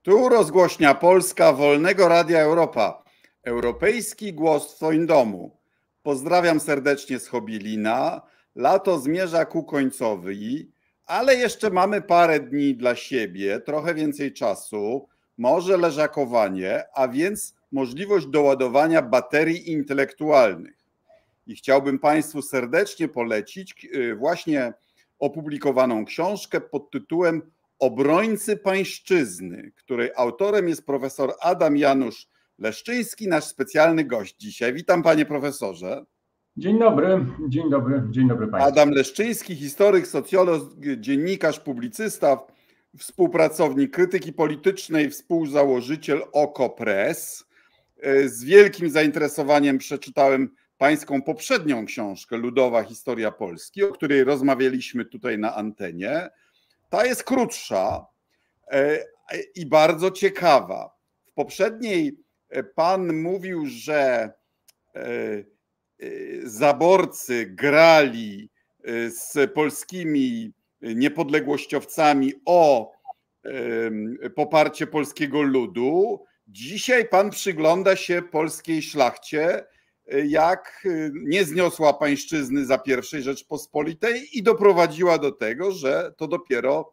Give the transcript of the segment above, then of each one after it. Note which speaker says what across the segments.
Speaker 1: Tu rozgłośnia Polska Wolnego Radia Europa. Europejski głos w Twoim domu. Pozdrawiam serdecznie z Chobilina. Lato zmierza ku końcowi, ale jeszcze mamy parę dni dla siebie, trochę więcej czasu, może leżakowanie, a więc możliwość doładowania baterii intelektualnych. I chciałbym Państwu serdecznie polecić właśnie opublikowaną książkę pod tytułem Obrońcy Pańszczyzny, której autorem jest profesor Adam Janusz Leszczyński, nasz specjalny gość dzisiaj. Witam, panie profesorze.
Speaker 2: Dzień dobry, dzień dobry, dzień dobry państwu.
Speaker 1: Adam Leszczyński, historyk, socjolog, dziennikarz, publicysta, współpracownik krytyki politycznej, współzałożyciel OKO.press. Z wielkim zainteresowaniem przeczytałem pańską poprzednią książkę Ludowa Historia Polski, o której rozmawialiśmy tutaj na antenie. Ta jest krótsza i bardzo ciekawa. W poprzedniej pan mówił, że zaborcy grali z polskimi niepodległościowcami o poparcie polskiego ludu. Dzisiaj pan przygląda się polskiej szlachcie, jak nie zniosła pańszczyzny za I Rzeczpospolitej i doprowadziła do tego, że to dopiero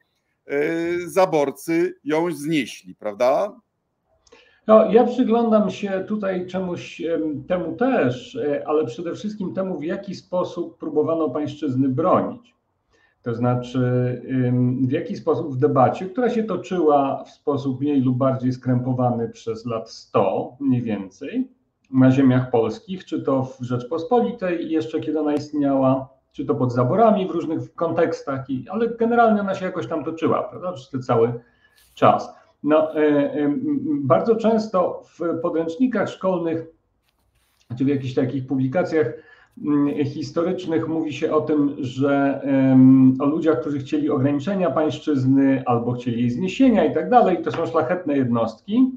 Speaker 1: zaborcy ją znieśli, prawda?
Speaker 2: No, ja przyglądam się tutaj czemuś temu też, ale przede wszystkim temu, w jaki sposób próbowano pańszczyzny bronić. To znaczy, w jaki sposób w debacie, która się toczyła w sposób mniej lub bardziej skrępowany przez lat 100 mniej więcej, na ziemiach polskich, czy to w Rzeczpospolitej jeszcze kiedy ona istniała, czy to pod zaborami w różnych kontekstach, ale generalnie ona się jakoś tam toczyła, prawda, przez ten cały czas. No, bardzo często w podręcznikach szkolnych, czy w jakichś takich publikacjach historycznych mówi się o tym, że o ludziach, którzy chcieli ograniczenia pańszczyzny albo chcieli jej zniesienia i tak dalej, to są szlachetne jednostki,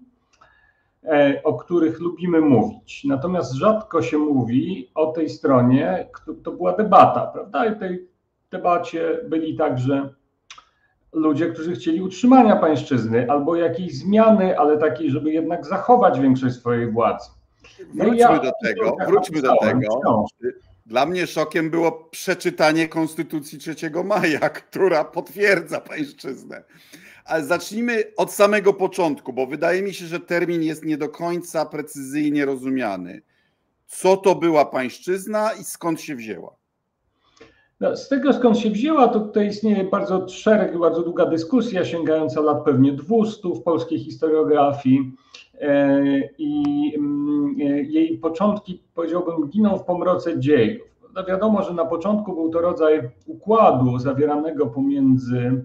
Speaker 2: o których lubimy mówić. Natomiast rzadko się mówi o tej stronie, to była debata, prawda? I w tej debacie byli także ludzie, którzy chcieli utrzymania pańszczyzny albo jakiejś zmiany, ale takiej, żeby jednak zachować większość swojej władzy.
Speaker 1: Wróćmy do tego. Dla mnie szokiem było przeczytanie Konstytucji 3 maja, która potwierdza pańszczyznę. Ale zacznijmy od samego początku, bo wydaje mi się, że termin jest nie do końca precyzyjnie rozumiany. Co to była pańszczyzna i skąd się wzięła?
Speaker 2: No, z tego, skąd się wzięła, to tutaj istnieje bardzo długa dyskusja sięgająca lat pewnie 200 w polskiej historiografii i jej początki, powiedziałbym, giną w pomroce dziejów. No, wiadomo, że na początku był to rodzaj układu zawieranego pomiędzy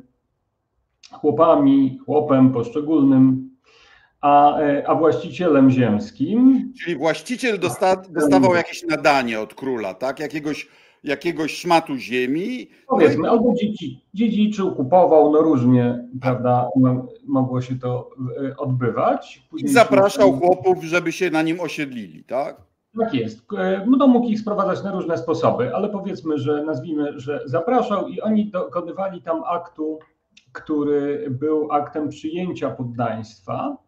Speaker 2: chłopem poszczególnym, a właścicielem ziemskim.
Speaker 1: Czyli właściciel dostawał jakieś nadanie od króla, tak? Jakiegoś szmatu ziemi.
Speaker 2: Powiedzmy, albo dziedziczył, kupował, no różnie, prawda, mogło się to odbywać.
Speaker 1: I zapraszał chłopów, żeby się na nim osiedlili, tak?
Speaker 2: Tak jest. No, mógł ich sprowadzać na różne sposoby, ale powiedzmy, że nazwijmy, że zapraszał i oni dokonywali tam aktu, który był aktem przyjęcia poddaństwa.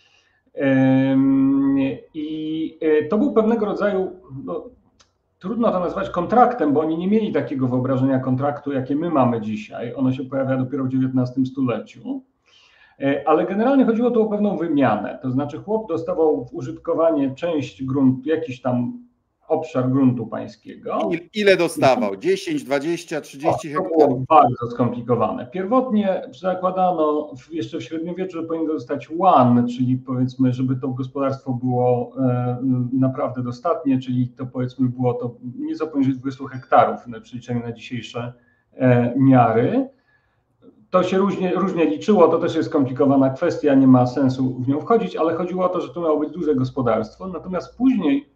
Speaker 2: I to był pewnego rodzaju, no, trudno to nazwać kontraktem, bo oni nie mieli takiego wyobrażenia kontraktu, jakie my mamy dzisiaj. Ono się pojawia dopiero w XIX stuleciu. Ale generalnie chodziło tu o pewną wymianę. To znaczy chłop dostawał w użytkowanie część gruntu, jakiś tam obszar gruntu pańskiego.
Speaker 1: Ile dostawał? 10, 20, 30 hektarów?
Speaker 2: To było bardzo skomplikowane. Pierwotnie zakładano jeszcze w średniowieczu, że powinien dostać łan, czyli powiedzmy, żeby to gospodarstwo było naprawdę dostatnie, czyli to powiedzmy było to nieco poniżej 20 hektarów na przeliczeniu na dzisiejsze miary. To się różnie liczyło, to też jest skomplikowana kwestia, nie ma sensu w nią wchodzić, ale chodziło o to, że to miało być duże gospodarstwo, natomiast później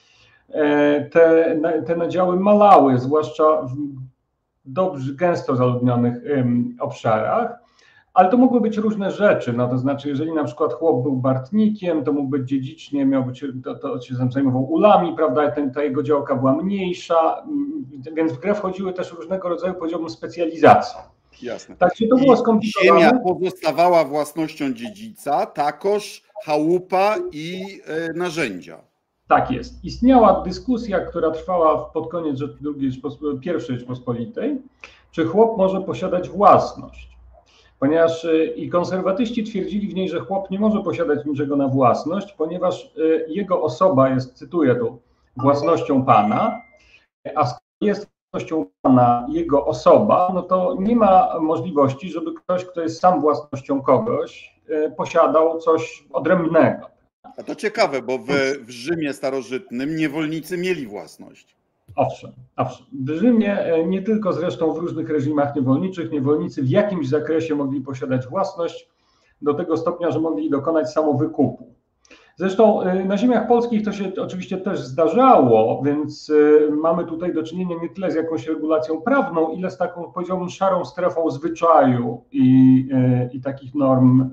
Speaker 2: te nadziały malały, zwłaszcza w dobrze gęsto zaludnionych obszarach, ale to mogły być różne rzeczy, no to znaczy jeżeli na przykład chłop był bartnikiem, to mógł być dziedzicznie, miał być, to się zajmował ulami, prawda, ta jego działka była mniejsza, więc w grę wchodziły też różnego rodzaju, powiedziałbym, specjalizacje.
Speaker 1: Jasne.
Speaker 2: Tak, czy to było skomplikowane?
Speaker 1: Ziemia pozostawała własnością dziedzica, takoż chałupa i narzędzia.
Speaker 2: Tak jest. Istniała dyskusja, która trwała pod koniec I Rzeczypospolitej, czy chłop może posiadać własność. Ponieważ i konserwatyści twierdzili w niej, że chłop nie może posiadać niczego na własność, ponieważ jego osoba jest, cytuję tu, własnością Pana, a skoro jest własnością Pana jego osoba, no to nie ma możliwości, żeby ktoś, kto jest sam własnością kogoś, posiadał coś odrębnego.
Speaker 1: A to ciekawe, bo w Rzymie starożytnym niewolnicy mieli własność.
Speaker 2: Owszem. W Rzymie, nie tylko zresztą w różnych reżimach niewolniczych, niewolnicy w jakimś zakresie mogli posiadać własność do tego stopnia, że mogli dokonać samowykupu. Zresztą na ziemiach polskich to się oczywiście też zdarzało, więc mamy tutaj do czynienia nie tyle z jakąś regulacją prawną, ile z taką, powiedziałbym, szarą strefą zwyczaju i takich norm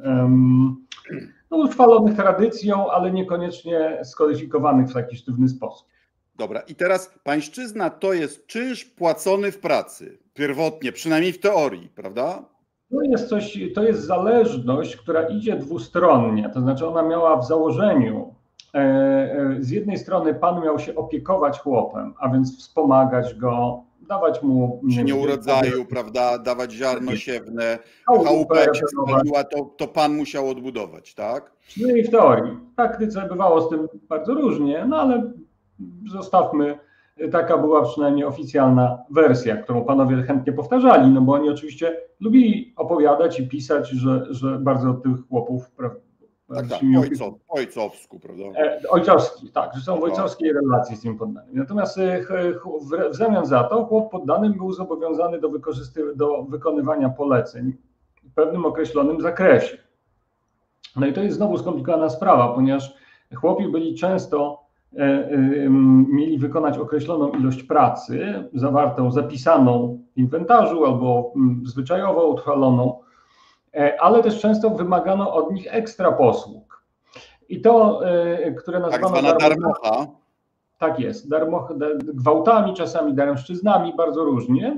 Speaker 2: utrwalonych tradycją, ale niekoniecznie skodyfikowanych w taki sztywny sposób.
Speaker 1: Dobra, i teraz pańszczyzna to jest czynsz płacony w pracy, pierwotnie, przynajmniej w teorii, prawda?
Speaker 2: To jest zależność, która idzie dwustronnie, to znaczy ona miała w założeniu, z jednej strony pan miał się opiekować chłopem, a więc wspomagać go, dawać mu...
Speaker 1: Przy urodzaju, prawda, dawać ziarno siewne, chałupę jak się spaliła, to pan musiał odbudować, tak?
Speaker 2: Przynajmniej w teorii. W praktyce bywało z tym bardzo różnie, no ale zostawmy, taka była przynajmniej oficjalna wersja, którą panowie chętnie powtarzali, no bo oni oczywiście lubili opowiadać i pisać, że bardzo od tych chłopów...
Speaker 1: Tak, ojcowsku, prawda?
Speaker 2: Ojcowski, tak, że są w ojcowskiej relacji z tym poddanym. Natomiast w zamian za to chłop poddany był zobowiązany do wykonywania poleceń w pewnym określonym zakresie. No i to jest znowu skomplikowana sprawa, ponieważ chłopi byli często, mieli wykonać określoną ilość pracy, zapisaną w inwentarzu albo zwyczajowo utrwaloną, ale też często wymagano od nich ekstra posług. I to, które nazywano
Speaker 1: darmocha.
Speaker 2: Tak jest, gwałtami, czasami daremszczyznami, bardzo różnie.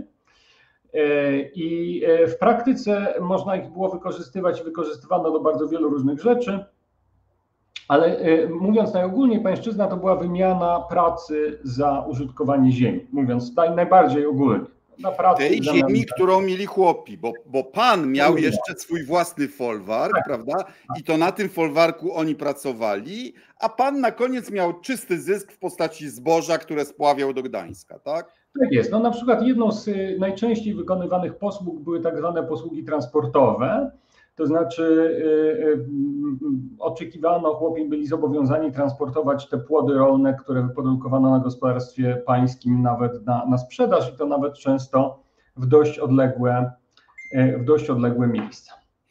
Speaker 2: I w praktyce można ich było wykorzystywać i wykorzystywano do bardzo wielu różnych rzeczy, ale mówiąc najogólniej, pańszczyzna to była wymiana pracy za użytkowanie ziemi, mówiąc najbardziej ogólnie.
Speaker 1: Tej ziemi, którą mieli chłopi, bo pan miał jeszcze swój własny folwark, tak, prawda? I to na tym folwarku oni pracowali, a pan na koniec miał czysty zysk w postaci zboża, które spławiał do Gdańska, tak?
Speaker 2: Tak jest. No na przykład jedną z najczęściej wykonywanych posług były tak zwane posługi transportowe, to znaczy oczekiwano, chłopi byli zobowiązani transportować te płody rolne, które wyprodukowano na gospodarstwie pańskim nawet na sprzedaż i to nawet często w dość odległe miejsca.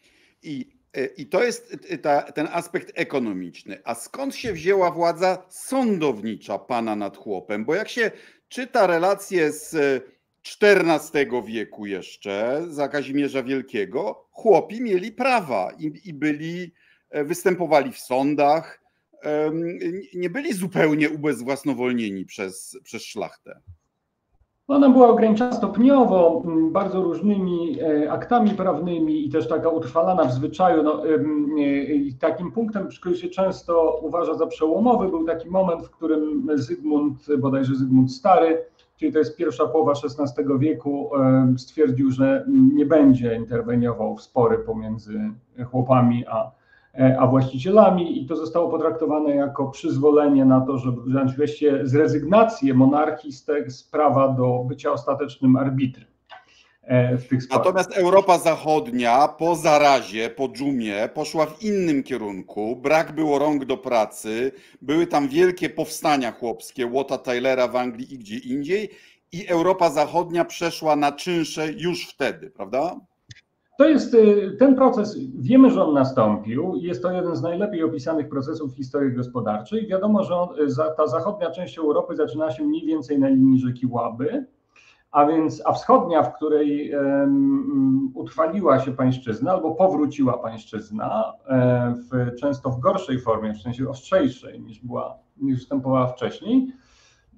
Speaker 1: I to jest ten aspekt ekonomiczny. A skąd się wzięła władza sądownicza pana nad chłopem? Bo jak się czyta relacje z XIV wieku jeszcze, za Kazimierza Wielkiego, chłopi mieli prawa i występowali w sądach, nie byli zupełnie ubezwłasnowolnieni przez szlachtę.
Speaker 2: Ona była ograniczana stopniowo bardzo różnymi aktami prawnymi i też taka utrwalana w zwyczaju. No, takim punktem, który się często uważa za przełomowy, był taki moment, w którym bodajże Zygmunt Stary, czyli to jest pierwsza połowa XVI wieku, stwierdził, że nie będzie interweniował w spory pomiędzy chłopami a właścicielami i to zostało potraktowane jako przyzwolenie na to, żeby wreszcie zrezygnację monarchii z prawa do bycia ostatecznym arbitrem w tych sporach.
Speaker 1: Natomiast Europa Zachodnia po zarazie, po dżumie poszła w innym kierunku. Brak było rąk do pracy, były tam wielkie powstania chłopskie, Watta Tylera w Anglii i gdzie indziej i Europa Zachodnia przeszła na czynsze już wtedy, prawda?
Speaker 2: To jest ten proces, wiemy, że on nastąpił, jest to jeden z najlepiej opisanych procesów w historii gospodarczej. Wiadomo, że ta zachodnia część Europy zaczyna się mniej więcej na linii rzeki Łaby, a wschodnia, w której utrwaliła się pańszczyzna albo powróciła pańszczyzna, często w gorszej formie, w sensie ostrzejszej niż występowała wcześniej,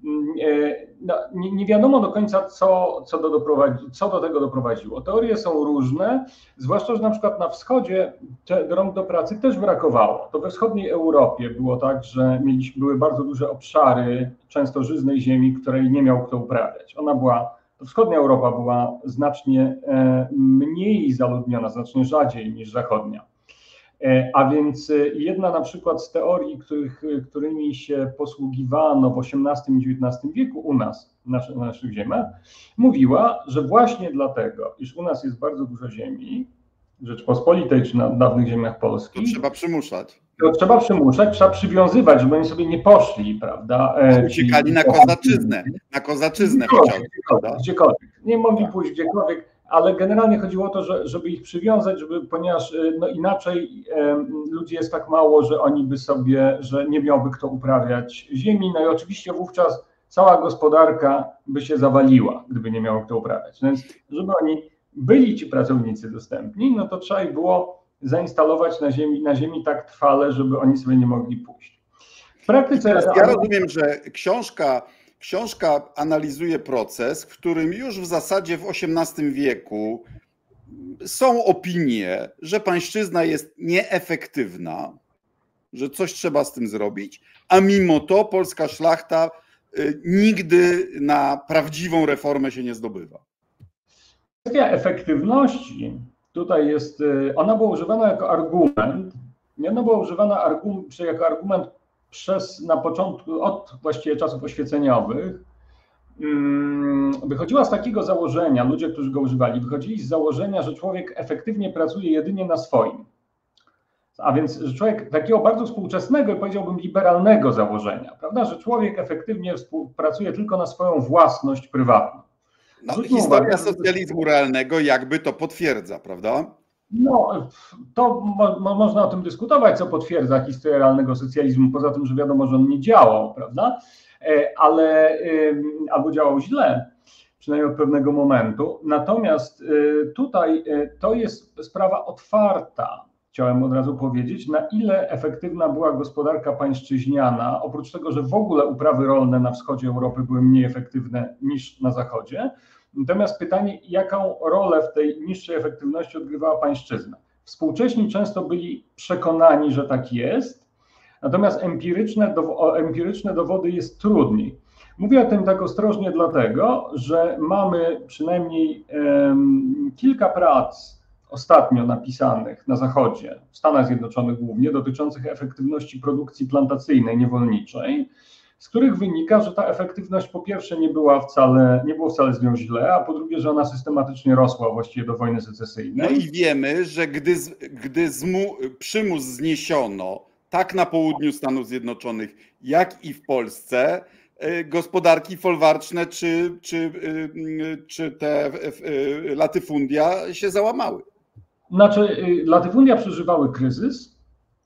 Speaker 2: no, nie wiadomo do końca, co do tego doprowadziło. Teorie są różne, zwłaszcza, że na przykład na wschodzie rąk do pracy też brakowało. To we wschodniej Europie było tak, że były bardzo duże obszary, często żyznej ziemi, której nie miał kto uprawiać. To wschodnia Europa była znacznie mniej zaludniona, znacznie rzadziej niż zachodnia. A więc jedna na przykład z teorii, którymi się posługiwano w XVIII i XIX wieku u nas, na naszych ziemiach, mówiła, że właśnie dlatego, iż u nas jest bardzo dużo ziemi, Rzeczpospolitej czy na dawnych ziemiach polskich,
Speaker 1: to trzeba przymuszać.
Speaker 2: Trzeba przywiązywać, żeby oni sobie nie poszli, prawda?
Speaker 1: Uciekali na kozaczyznę chociażby.
Speaker 2: Gdziekolwiek. Nie mogli pójść gdziekolwiek. Ale generalnie chodziło o to, żeby ich przywiązać, ponieważ no inaczej ludzi jest tak mało, że że nie miałby kto uprawiać ziemi. No i oczywiście wówczas cała gospodarka by się zawaliła, gdyby nie miało kto uprawiać. Więc żeby oni byli ci pracownicy dostępni, no to trzeba ich było zainstalować na ziemi tak trwale, żeby oni sobie nie mogli pójść. W praktyce...
Speaker 1: Ja rozumiem, że książka analizuje proces, w którym już w zasadzie w XVIII wieku są opinie, że pańszczyzna jest nieefektywna, że coś trzeba z tym zrobić, a mimo to polska szlachta nigdy na prawdziwą reformę się nie zdobywa.
Speaker 2: Kwestia efektywności tutaj jest, ona była używana jako argument, jako argument na początku, od właściwie czasów oświeceniowych, wychodziła z takiego założenia, ludzie, którzy go używali, wychodzili z założenia, że człowiek efektywnie pracuje jedynie na swoim. A więc że człowiek takiego bardzo współczesnego i powiedziałbym liberalnego założenia, prawda, że człowiek efektywnie pracuje tylko na swoją własność prywatną.
Speaker 1: No, historia socjalizmu realnego jakby to potwierdza, prawda?
Speaker 2: No, to można o tym dyskutować, co potwierdza historię realnego socjalizmu, poza tym, że wiadomo, że on nie działał, prawda? Albo działał źle, przynajmniej od pewnego momentu. Natomiast tutaj to jest sprawa otwarta, chciałem od razu powiedzieć, na ile efektywna była gospodarka pańszczyźniana, oprócz tego, że w ogóle uprawy rolne na wschodzie Europy były mniej efektywne niż na zachodzie. Natomiast pytanie, jaką rolę w tej niższej efektywności odgrywała pańszczyzna? Współcześni często byli przekonani, że tak jest, natomiast empiryczne dowody jest trudniej. Mówię o tym tak ostrożnie dlatego, że mamy przynajmniej kilka prac ostatnio napisanych na Zachodzie, w Stanach Zjednoczonych głównie, dotyczących efektywności produkcji plantacyjnej, niewolniczej, z których wynika, że ta efektywność po pierwsze nie było wcale z nią źle, a po drugie, że ona systematycznie rosła właściwie do wojny secesyjnej.
Speaker 1: No i wiemy, że gdy przymus zniesiono tak na południu Stanów Zjednoczonych, jak i w Polsce, gospodarki folwarczne czy te latyfundia się załamały.
Speaker 2: Znaczy, latyfundia przeżywały kryzys.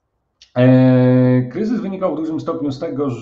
Speaker 2: Kryzys wynikał w dużym stopniu z tego,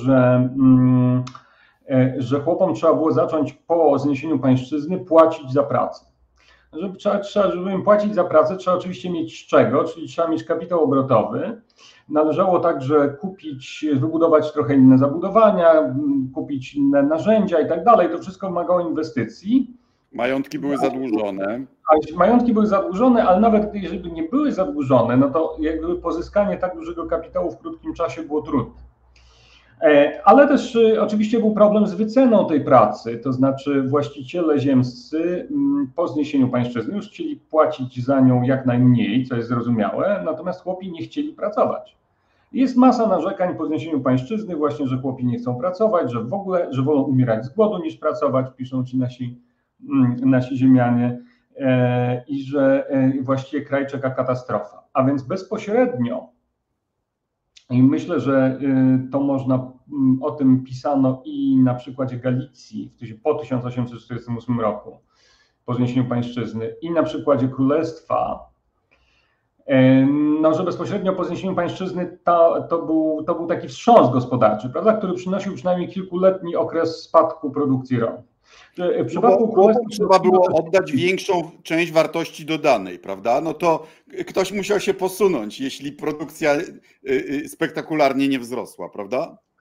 Speaker 2: że chłopom trzeba było zacząć po zniesieniu pańszczyzny płacić za pracę. Żeby im płacić za pracę, trzeba oczywiście mieć z czego, czyli trzeba mieć kapitał obrotowy. Należało także wybudować trochę inne zabudowania, kupić inne narzędzia i tak dalej. To wszystko wymagało inwestycji.
Speaker 1: Majątki były zadłużone.
Speaker 2: Majątki były zadłużone, ale nawet jeżeli nie były zadłużone, no to jakby pozyskanie tak dużego kapitału w krótkim czasie było trudne. Ale też oczywiście był problem z wyceną tej pracy, to znaczy właściciele ziemscy po zniesieniu pańszczyzny już chcieli płacić za nią jak najmniej, co jest zrozumiałe, natomiast chłopi nie chcieli pracować. Jest masa narzekań po zniesieniu pańszczyzny właśnie, że chłopi nie chcą pracować, że w ogóle, że wolą umierać z głodu niż pracować, piszą ci nasi ziemianie, i że właściwie kraj czeka katastrofa. A więc bezpośrednio, i myślę, że o tym pisano i na przykładzie Galicji po 1848 roku, po zniesieniu pańszczyzny, i na przykładzie Królestwa, no, że bezpośrednio po zniesieniu pańszczyzny to był taki wstrząs gospodarczy, prawda, który przynosił przynajmniej kilkuletni okres spadku produkcji rolnej.
Speaker 1: W przypadku Królestwa trzeba było oddać większą część wartości dodanej, prawda? No to ktoś musiał się posunąć, jeśli produkcja spektakularnie nie wzrosła, prawda?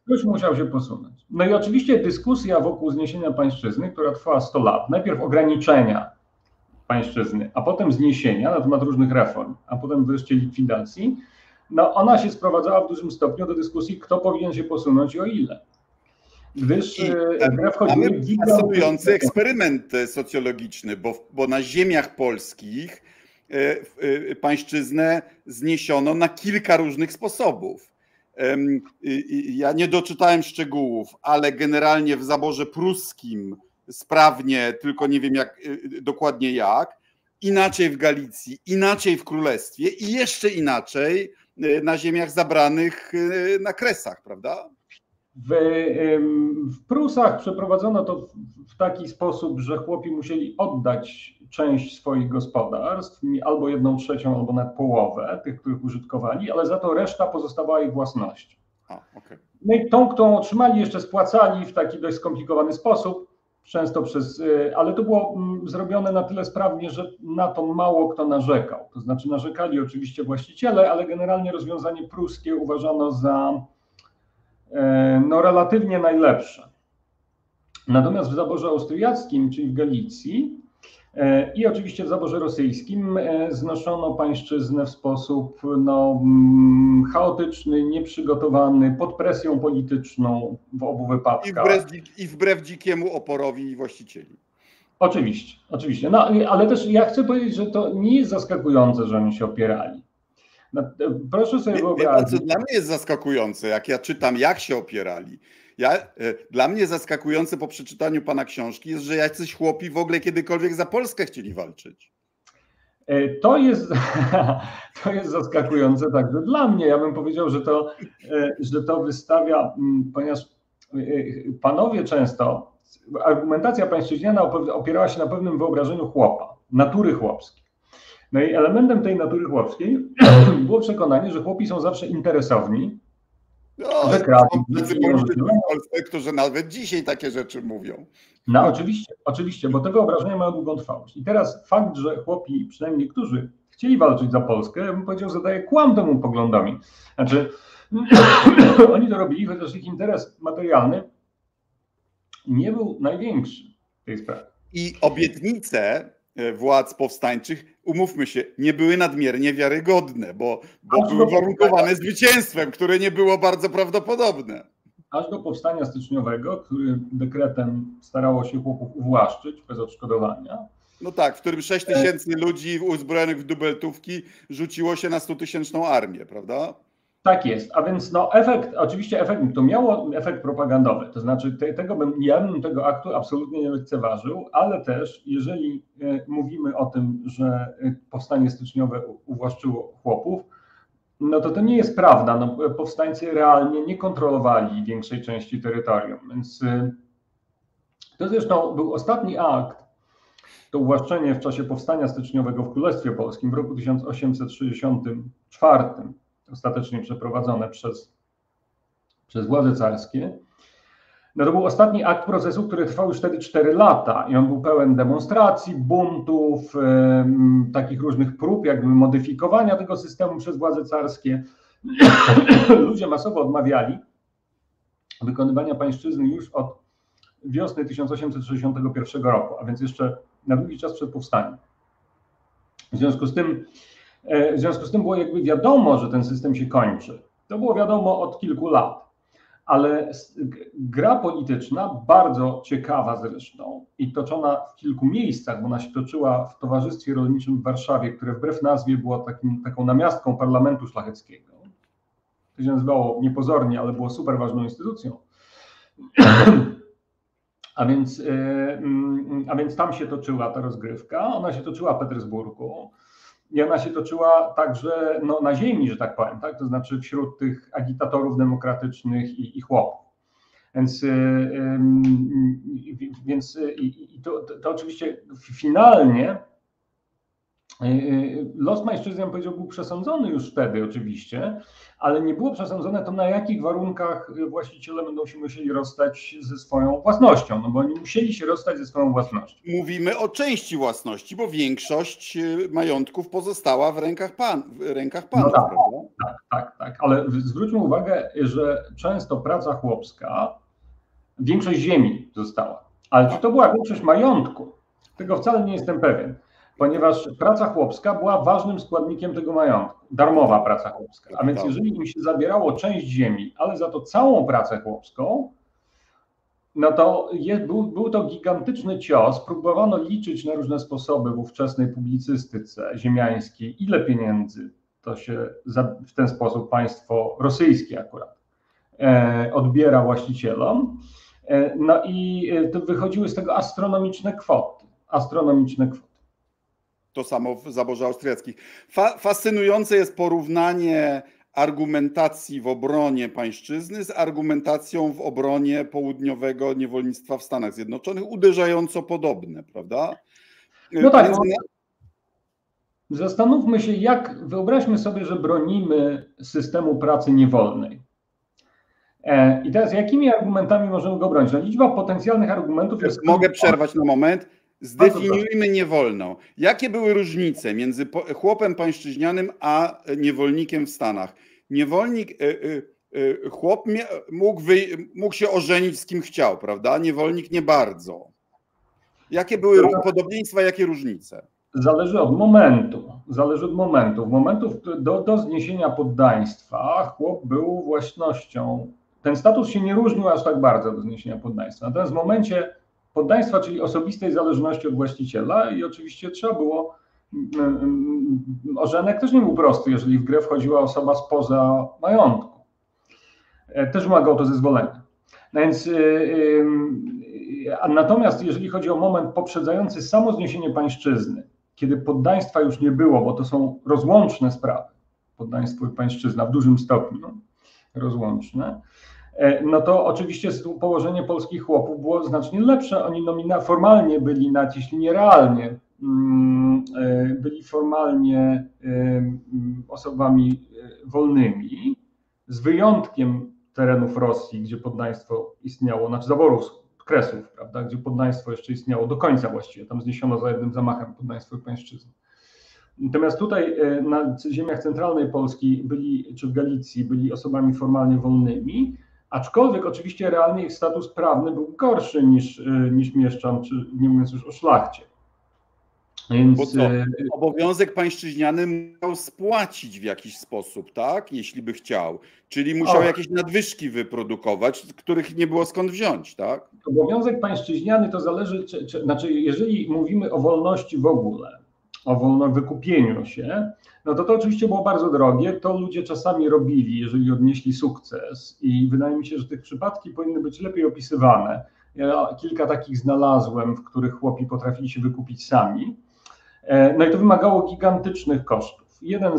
Speaker 2: Ktoś musiał się posunąć. No i oczywiście dyskusja wokół zniesienia pańszczyzny, która trwała 100 lat, najpierw ograniczenia pańszczyzny, a potem zniesienia na temat różnych reform, a potem wreszcie likwidacji, no ona się sprowadzała w dużym stopniu do dyskusji, kto powinien się posunąć i o ile. Gdyż
Speaker 1: mamy fascynujący eksperyment socjologiczny, bo na ziemiach polskich pańszczyznę zniesiono na kilka różnych sposobów. Ja nie doczytałem szczegółów, ale generalnie w zaborze pruskim sprawnie, tylko nie wiem dokładnie jak, inaczej w Galicji, inaczej w Królestwie i jeszcze inaczej na ziemiach zabranych na Kresach, prawda?
Speaker 2: W Prusach przeprowadzono to w taki sposób, że chłopi musieli oddać część swoich gospodarstw, albo 1/3, albo nawet połowę tych, których użytkowali, ale za to reszta pozostawała ich własnością.
Speaker 1: Okay.
Speaker 2: No i tą, którą otrzymali, jeszcze spłacali w taki dość skomplikowany sposób, często ale to było zrobione na tyle sprawnie, że na to mało kto narzekał. To znaczy narzekali oczywiście właściciele, ale generalnie rozwiązanie pruskie uważano za relatywnie najlepsze. Natomiast w zaborze austriackim, czyli w Galicji i oczywiście w zaborze rosyjskim znoszono pańszczyznę w sposób chaotyczny, nieprzygotowany, pod presją polityczną w obu wypadkach.
Speaker 1: I wbrew dzikiemu oporowi właścicieli.
Speaker 2: Oczywiście. No, ale też ja chcę powiedzieć, że to nie jest zaskakujące, że oni się opierali. Proszę sobie wyobrazić.
Speaker 1: Co dla mnie jest zaskakujące, jak ja czytam, jak się opierali. Dla mnie zaskakujące po przeczytaniu pana książki jest, że jacyś chłopi w ogóle kiedykolwiek za Polskę chcieli walczyć.
Speaker 2: To jest zaskakujące także dla mnie. Ja bym powiedział, że to wystawia, ponieważ panowie często, argumentacja pańszczyźniana opierała się na pewnym wyobrażeniu chłopa, natury chłopskiej. No i elementem tej natury chłopskiej było przekonanie, że chłopi są zawsze interesowni, że kradną.
Speaker 1: Którzy nawet dzisiaj takie rzeczy mówią.
Speaker 2: No oczywiście, bo te wyobrażenia mają długą trwałość. I teraz fakt, że chłopi, przynajmniej niektórzy, chcieli walczyć za Polskę, ja bym powiedział, że daje kłam temu poglądowi. Znaczy, oni to robili, chociaż ich interes materialny nie był największy w tej sprawie.
Speaker 1: I obietnice władz powstańczych, umówmy się, nie były nadmiernie wiarygodne, bo były warunkowane zwycięstwem, które nie było bardzo prawdopodobne.
Speaker 2: Aż do powstania styczniowego, który dekretem starało się chłopów uwłaszczyć bez odszkodowania.
Speaker 1: No tak, w którym 6 000 ludzi uzbrojonych w dubeltówki rzuciło się na 100-tysięczną armię, prawda?
Speaker 2: Tak jest, a więc oczywiście efekt to miało efekt propagandowy, to znaczy ja bym tego aktu absolutnie nie lekceważył, ale też jeżeli mówimy o tym, że powstanie styczniowe uwłaszczyło chłopów, no to nie jest prawda, no, powstańcy realnie nie kontrolowali większej części terytorium, więc to zresztą był ostatni akt, to uwłaszczenie w czasie powstania styczniowego w Królestwie Polskim w roku 1864, ostatecznie przeprowadzone przez władze carskie. No to był ostatni akt procesu, który trwał już wtedy 4 lata i on był pełen demonstracji, buntów, takich różnych prób jakby modyfikowania tego systemu przez władze carskie. Ludzie masowo odmawiali wykonywania pańszczyzny już od wiosny 1861 roku, a więc jeszcze na długi czas przed powstaniem. W związku z tym było jakby wiadomo, że ten system się kończy. To było wiadomo od kilku lat, ale gra polityczna, bardzo ciekawa zresztą i toczona w kilku miejscach, bo ona się toczyła w Towarzystwie Rolniczym w Warszawie, które wbrew nazwie było taką namiastką parlamentu szlacheckiego. To się nazywało niepozornie, ale było super ważną instytucją. A więc tam się toczyła ta rozgrywka, ona się toczyła w Petersburgu. I ona się toczyła także na ziemi, że tak powiem, tak? To znaczy wśród tych agitatorów demokratycznych i chłopów. Więc to oczywiście finalnie los pańszczyzny, ja powiedział, był przesądzony już wtedy oczywiście, ale nie było przesądzone to, na jakich warunkach właściciele będą się musieli rozstać ze swoją własnością, no bo oni musieli się rozstać ze swoją własnością.
Speaker 1: Mówimy o części własności, bo większość majątków pozostała w rękach panów,
Speaker 2: no tak,
Speaker 1: prawda?
Speaker 2: Tak. ale zwróćmy uwagę, że często praca chłopska, większość ziemi została, ale czy to była większość majątku? Tego wcale nie jestem pewien, ponieważ praca chłopska była ważnym składnikiem tego majątku, darmowa praca chłopska, a więc jeżeli im się zabierało część ziemi, ale za to całą pracę chłopską, no to był to gigantyczny cios. Próbowano liczyć na różne sposoby w ówczesnej publicystyce ziemiańskiej, ile pieniędzy to się w ten sposób państwo rosyjskie akurat odbiera właścicielom. No i to wychodziły z tego astronomiczne kwoty.
Speaker 1: To samo w zaborze austriackich. Fascynujące jest porównanie argumentacji w obronie pańszczyzny z argumentacją w obronie południowego niewolnictwa w Stanach Zjednoczonych, uderzająco podobne, prawda?
Speaker 2: No tak. Zastanówmy się, wyobraźmy sobie, że bronimy systemu pracy niewolnej. I teraz jakimi argumentami możemy go bronić? No, liczba potencjalnych argumentów jest...
Speaker 1: Mogę przerwać na moment? Zdefiniujmy niewolną. Jakie były różnice między chłopem pańszczyźnianym a niewolnikiem w Stanach? Niewolnik, chłop mógł się ożenić z kim chciał, prawda? Niewolnik nie bardzo. Jakie były podobieństwa, jakie różnice?
Speaker 2: Zależy od momentu. W momentów do zniesienia poddaństwa chłop był własnością. Ten status się nie różnił aż tak bardzo do zniesienia poddaństwa. Natomiast w momencie poddaństwa, czyli osobistej zależności od właściciela, i oczywiście trzeba było, ożenek też nie był prosty, jeżeli w grę wchodziła osoba spoza majątku. Też wymagało to zezwolenia. No więc, natomiast jeżeli chodzi o moment poprzedzający samo zniesienie pańszczyzny, kiedy poddaństwa już nie było, bo to są rozłączne sprawy, poddaństwo i pańszczyzna w dużym stopniu rozłączne, no to oczywiście położenie polskich chłopów było znacznie lepsze. Oni formalnie byli, nawet jeśli nie realnie, byli formalnie osobami wolnymi, z wyjątkiem terenów Rosji, gdzie poddaństwo istniało, znaczy zaboru Kresów, prawda, gdzie poddaństwo jeszcze istniało do końca właściwie. Tam zniesiono za jednym zamachem poddaństwo i pańszczyznę. Natomiast tutaj na ziemiach centralnej Polski czy w Galicji byli osobami formalnie wolnymi, aczkolwiek oczywiście realnie ich status prawny był gorszy niż mieszczan, czy nie mówiąc już o szlachcie. Więc... Bo co?
Speaker 1: Obowiązek pańszczyźniany musiał spłacić w jakiś sposób, tak? Jeśli by chciał. Czyli musiał jakieś nadwyżki wyprodukować, których nie było skąd wziąć, tak?
Speaker 2: Obowiązek pańszczyźniany to zależy, znaczy jeżeli mówimy o wolności w ogóle, o wykupieniu się, no to oczywiście było bardzo drogie, to ludzie czasami robili, jeżeli odnieśli sukces, i wydaje mi się, że te przypadki powinny być lepiej opisywane. Ja kilka takich znalazłem, w których chłopi potrafili się wykupić sami. No i to wymagało gigantycznych kosztów.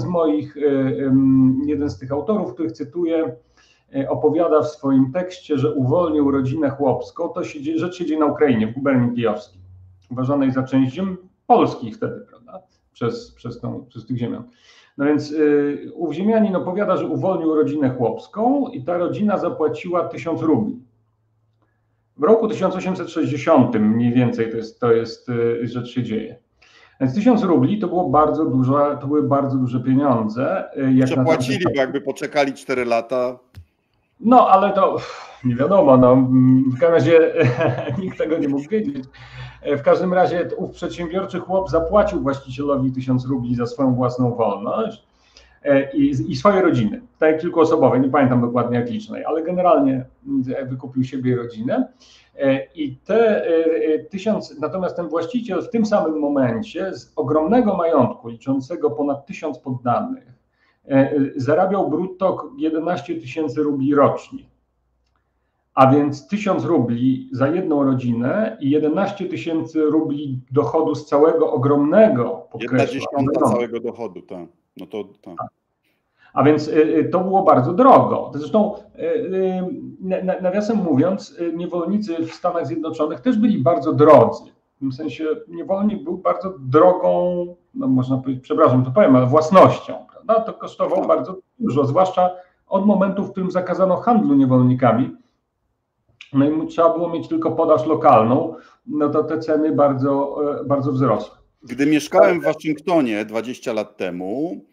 Speaker 2: Jeden z tych autorów, których cytuję, opowiada w swoim tekście, że uwolnił rodzinę chłopską. Rzecz się dzieje na Ukrainie, w guberni kijowskiej, uważanej za część ziem polskich wtedy, prawda, przez tych ziemian. No więc ów ziemianin opowiada, że uwolnił rodzinę chłopską i ta rodzina zapłaciła 1000 rubli. W roku 1860 mniej więcej to jest rzecz się dzieje. Więc 1000 rubli to były bardzo duże pieniądze.
Speaker 1: Przepłacili, bo jakby poczekali 4 lata.
Speaker 2: No, ale to nie wiadomo, w każdym razie nikt tego nie mógł wiedzieć. W każdym razie ów przedsiębiorczy chłop zapłacił właścicielowi 1000 rubli za swoją własną wolność i swojej rodziny, tej kilkuosobowej, nie pamiętam dokładnie jak licznej, ale generalnie wykupił siebie i rodzinę. I te 1000, natomiast ten właściciel w tym samym momencie z ogromnego majątku liczącego ponad 1000 poddanych zarabiał brutto 11 000 rubli rocznie. A więc 1000 rubli za jedną rodzinę i 11 000 rubli dochodu z całego ogromnego, podkreślam.
Speaker 1: 1/10 całego dochodu, tak. No to tak.
Speaker 2: A więc to było bardzo drogo. Zresztą nawiasem mówiąc, niewolnicy w Stanach Zjednoczonych też byli bardzo drodzy. W tym sensie niewolnik był bardzo drogą, no można powiedzieć, przepraszam, to powiem, ale własnością. Prawda? To kosztowało bardzo dużo, zwłaszcza od momentu, w którym zakazano handlu niewolnikami. No i trzeba było mieć tylko podaż lokalną, no to te ceny bardzo, bardzo wzrosły.
Speaker 1: Gdy mieszkałem w Waszyngtonie 20 lat temu,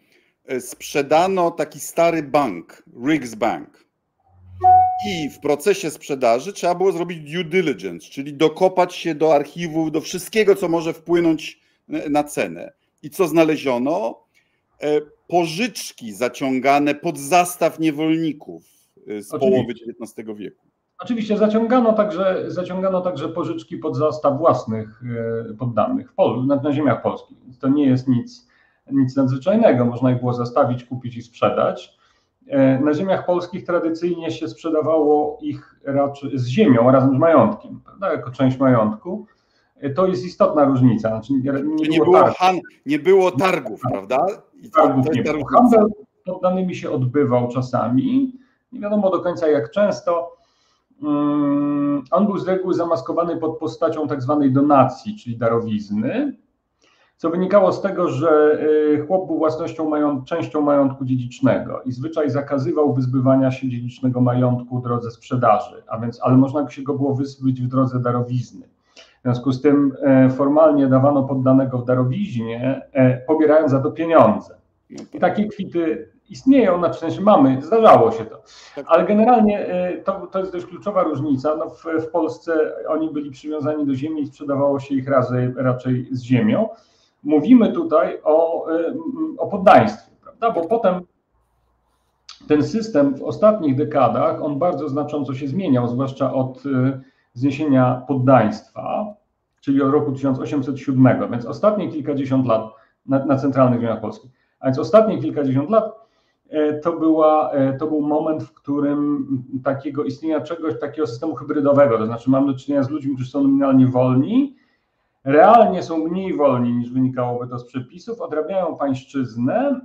Speaker 1: sprzedano taki stary bank, Riggs Bank. I w procesie sprzedaży trzeba było zrobić due diligence, czyli dokopać się do archiwów, do wszystkiego, co może wpłynąć na cenę. I co znaleziono? Pożyczki zaciągane pod zastaw niewolników z połowy XIX wieku.
Speaker 2: Oczywiście zaciągano także pożyczki pod zastaw własnych poddanych na ziemiach polskich. To nie jest nic nadzwyczajnego. Można ich było zastawić, kupić i sprzedać. Na ziemiach polskich tradycyjnie się sprzedawało ich raczej z ziemią razem z majątkiem, prawda? Jako część majątku. To jest istotna różnica. Znaczy
Speaker 1: nie było targów, prawda?
Speaker 2: Targów nie było. Handel poddanymi się odbywał czasami. Nie wiadomo do końca jak często. On był z reguły zamaskowany pod postacią tak zwanej donacji, czyli darowizny, co wynikało z tego, że chłop był częścią majątku dziedzicznego i zwyczaj zakazywał wyzbywania się dziedzicznego majątku w drodze sprzedaży, ale można się go było wyzbyć w drodze darowizny. W związku z tym formalnie dawano poddanego w darowiźnie, pobierając za to pieniądze. I takie kwity istnieją, w sensie zdarzało się to. Ale generalnie to jest dość kluczowa różnica. No w Polsce oni byli przywiązani do ziemi i sprzedawało się ich raczej z ziemią. Mówimy tutaj o poddaństwie, prawda? Bo potem ten system w ostatnich dekadach, on bardzo znacząco się zmieniał, zwłaszcza od zniesienia poddaństwa, czyli od roku 1807, więc ostatnie kilkadziesiąt lat na centralnych ziemiach polskich. A więc ostatnie kilkadziesiąt lat to był moment, w którym istnienia takiego systemu hybrydowego, to znaczy mamy do czynienia z ludźmi, którzy są nominalnie wolni, realnie są mniej wolni niż wynikałoby to z przepisów, odrabiają pańszczyznę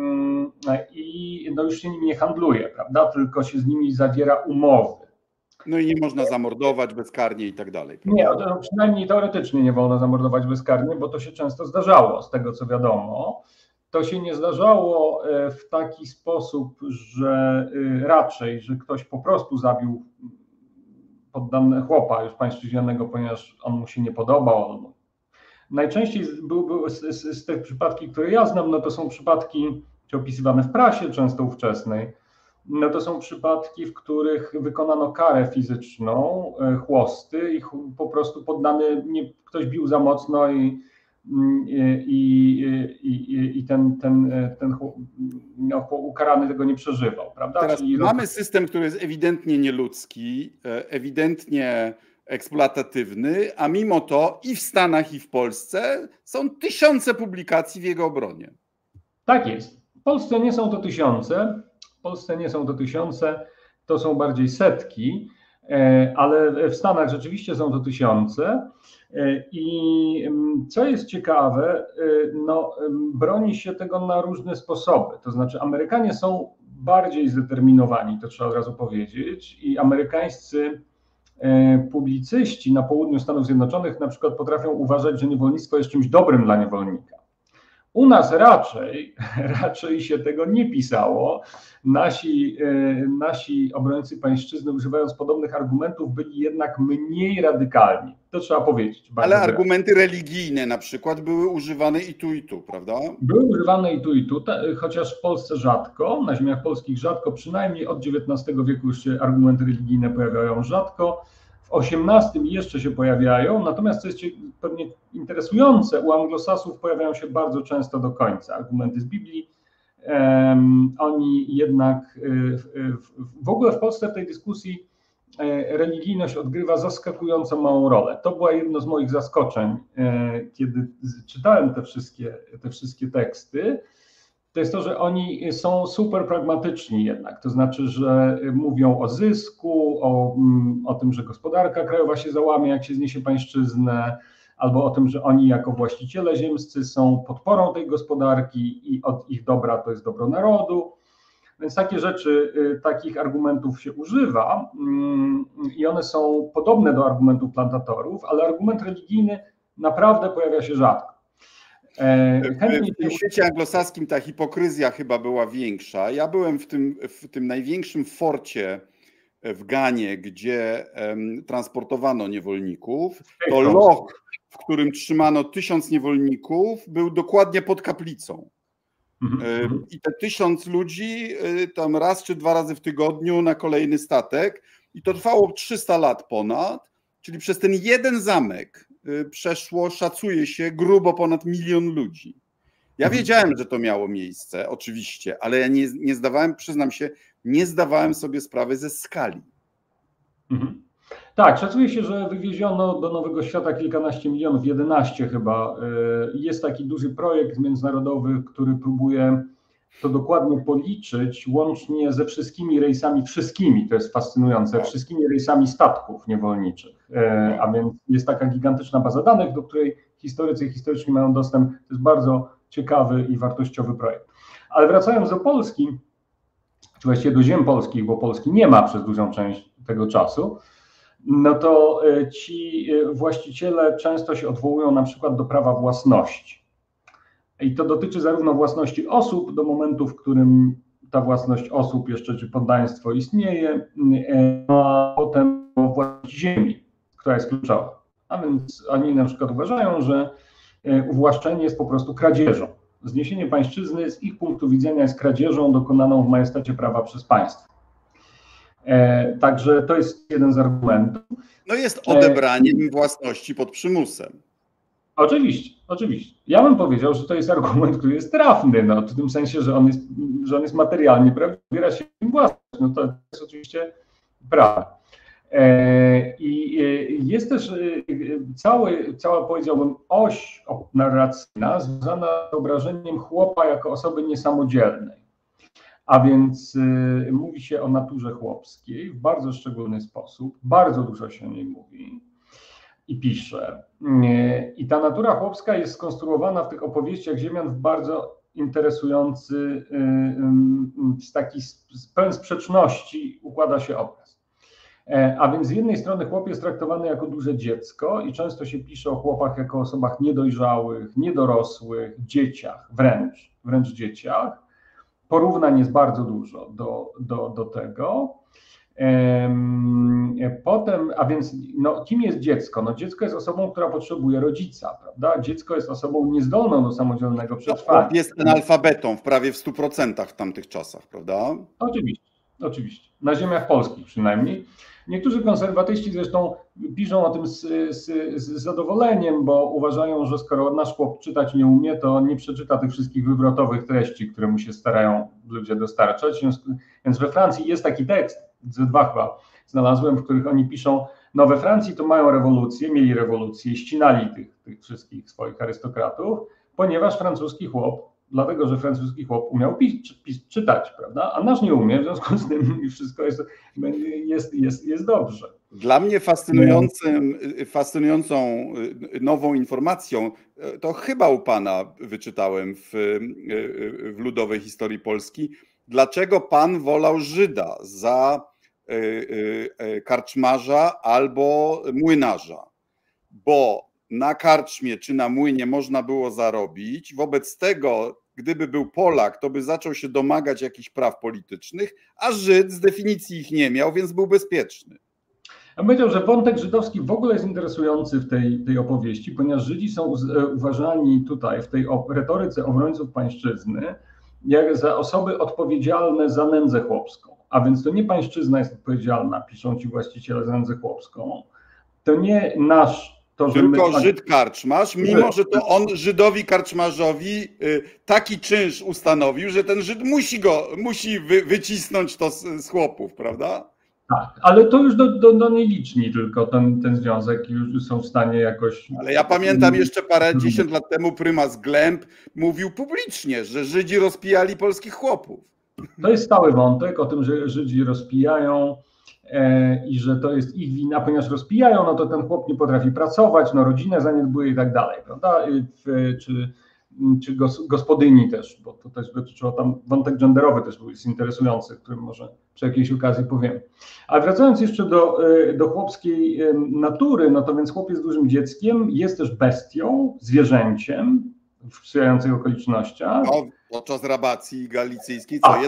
Speaker 2: i już się nimi nie handluje, prawda? Tylko się z nimi zawiera umowy.
Speaker 1: No i nie można zamordować bezkarnie i tak dalej.
Speaker 2: Nie, przynajmniej teoretycznie nie wolno zamordować bezkarnie, bo to się często zdarzało, z tego co wiadomo. To się nie zdarzało w taki sposób, że ktoś po prostu zabił poddane chłopa już pańszczyźnianego, ponieważ on mu się nie podobał. Najczęściej z tych przypadki, które ja znam, no to są przypadki opisywane w prasie, często ówczesnej. No to są przypadki, w których wykonano karę fizyczną, chłosty i po prostu poddany, ktoś bił za mocno i ten ukarany tego nie przeżywał, prawda?
Speaker 1: Teraz mamy system, który jest ewidentnie nieludzki, ewidentnie eksploatatywny, a mimo to i w Stanach, i w Polsce są tysiące publikacji w jego obronie.
Speaker 2: Tak jest. W Polsce nie są to tysiące, to są bardziej setki, ale w Stanach rzeczywiście są to tysiące. I co jest ciekawe, broni się tego na różne sposoby. To znaczy Amerykanie są bardziej zdeterminowani, to trzeba od razu powiedzieć, i amerykańscy publicyści na południu Stanów Zjednoczonych na przykład potrafią uważać, że niewolnictwo jest czymś dobrym dla niewolnika. U nas raczej się tego nie pisało. Nasi obrońcy pańszczyzny, używając podobnych argumentów, byli jednak mniej radykalni. To trzeba powiedzieć.
Speaker 1: Ale argumenty religijne na przykład były używane i tu, prawda?
Speaker 2: Były używane i tu, chociaż w Polsce rzadko, na ziemiach polskich rzadko, przynajmniej od XIX wieku już się argumenty religijne pojawiają rzadko. W XVIII jeszcze się pojawiają, natomiast co jest pewnie interesujące, u anglosasów pojawiają się bardzo często do końca argumenty z Biblii. Oni jednak w ogóle w Polsce w tej dyskusji religijność odgrywa zaskakująco małą rolę. To było jedno z moich zaskoczeń, kiedy czytałem te wszystkie teksty. To jest to, że oni są super pragmatyczni jednak, to znaczy, że mówią o zysku, o tym, że gospodarka krajowa się załamie, jak się zniesie pańszczyznę, albo o tym, że oni jako właściciele ziemscy są podporą tej gospodarki i od ich dobra to jest dobro narodu. Więc takie rzeczy, takich argumentów się używa i one są podobne do argumentów plantatorów, ale argument religijny naprawdę pojawia się rzadko.
Speaker 1: W świecie anglosaskim ta hipokryzja chyba była większa. Ja byłem w tym największym forcie w Ganie, gdzie transportowano niewolników. To loch, w którym trzymano 1000 niewolników, był dokładnie pod kaplicą. I te 1000 ludzi tam raz czy 2 razy w tygodniu na kolejny statek i to trwało 300 lat ponad, czyli przez ten jeden zamek przeszło, szacuje się, grubo ponad 1 000 000 ludzi. Ja wiedziałem, że to miało miejsce, oczywiście, ale ja nie zdawałem, przyznam się, nie zdawałem sobie sprawy ze skali.
Speaker 2: Tak, szacuje się, że wywieziono do Nowego Świata kilkanaście milionów, 11 chyba. Jest taki duży projekt międzynarodowy, który próbuje to dokładnie policzyć, łącznie ze wszystkimi rejsami, to jest fascynujące, wszystkimi rejsami statków niewolniczych. A więc jest taka gigantyczna baza danych, do której historycy i historyczni mają dostęp. To jest bardzo ciekawy i wartościowy projekt. Ale wracając do Polski, czy właściwie do ziem polskich, bo Polski nie ma przez dużą część tego czasu, no to ci właściciele często się odwołują na przykład do prawa własności. I to dotyczy zarówno własności osób do momentu, w którym ta własność osób jeszcze czy poddaństwo istnieje, a potem własności ziemi, która jest kluczowa. A więc oni na przykład uważają, że uwłaszczenie jest po prostu kradzieżą. Zniesienie pańszczyzny z ich punktu widzenia jest kradzieżą dokonaną w majestacie prawa przez państwo. Także to jest jeden z argumentów.
Speaker 1: No jest odebraniem własności pod przymusem.
Speaker 2: Oczywiście, oczywiście. Ja bym powiedział, że to jest argument, który jest trafny, no, w tym sensie, że on jest materialnie prawdziwy, wybiera się własność. No to jest oczywiście prawda. I jest też cała, powiedziałbym, oś narracyjna związana z wyobrażeniem chłopa jako osoby niesamodzielnej. A więc mówi się o naturze chłopskiej w bardzo szczególny sposób, bardzo dużo się o niej mówi i pisze. I ta natura chłopska jest skonstruowana w tych opowieściach ziemian w bardzo interesujący, z taki pełen sprzeczności układa się obraz. A więc z jednej strony chłop jest traktowany jako duże dziecko i często się pisze o chłopach jako osobach niedojrzałych, niedorosłych, dzieciach, wręcz dzieciach. Porównań jest bardzo dużo do tego. Potem, a więc no, kim jest dziecko? No, dziecko jest osobą, która potrzebuje rodzica, prawda? Dziecko jest osobą niezdolną do samodzielnego przetrwania.
Speaker 1: Jest analfabetą w prawie w 100% w tamtych czasach, prawda?
Speaker 2: Oczywiście. Na ziemiach polskich przynajmniej. Niektórzy konserwatyści zresztą piszą o tym z zadowoleniem, bo uważają, że skoro nasz chłop czytać nie umie, to nie przeczyta tych wszystkich wywrotowych treści, które mu się starają ludzie dostarczać. Więc we Francji jest taki tekst, ze 2 chyba znalazłem, w których oni piszą, no we Francji to mają rewolucję, mieli rewolucję, ścinali tych wszystkich swoich arystokratów, ponieważ francuski chłop, dlatego że francuski chłop umiał czytać, prawda? A nasz nie umie, w związku z tym wszystko jest dobrze.
Speaker 1: Dla mnie fascynującą nową informacją, to chyba u pana wyczytałem w Ludowej Historii Polski, dlaczego pan wolał Żyda za karczmarza albo młynarza. Bo na karczmie czy na młynie można było zarobić, wobec tego gdyby był Polak, to by zaczął się domagać jakichś praw politycznych, a Żyd z definicji ich nie miał, więc był bezpieczny.
Speaker 2: Ja bym powiedział, że wątek żydowski w ogóle jest interesujący w tej opowieści, ponieważ Żydzi są uważani tutaj w tej retoryce obrońców pańszczyzny jak za osoby odpowiedzialne za nędzę chłopską. A więc to nie pańszczyzna jest odpowiedzialna, piszą ci właściciele, za nędzę chłopską. To nie nasz...
Speaker 1: Tylko Żyd karczmarz, mimo że to on Żydowi karczmarzowi taki czynsz ustanowił, że ten Żyd musi wycisnąć to z chłopów, prawda?
Speaker 2: Tak, ale to już do nieliczni tylko ten związek już są w stanie jakoś...
Speaker 1: Ale ja pamiętam jeszcze parędziesiąt lat temu prymas Glemp mówił publicznie, że Żydzi rozpijali polskich chłopów.
Speaker 2: To jest stały wątek o tym, że Żydzi rozpijają i że to jest ich wina, ponieważ rozpijają, no to ten chłop nie potrafi pracować, no rodzinę zaniedbuje i tak dalej, prawda? Czy gospodyni też, bo to też dotyczyło tam, wątek genderowy też był interesujący, o którym może przy jakiejś okazji powiem. Ale wracając jeszcze do chłopskiej natury, no to więc chłop jest dużym dzieckiem, jest też bestią, zwierzęciem w sprzyjających okolicznościach.
Speaker 1: No, podczas rabacji galicyjskiej, co?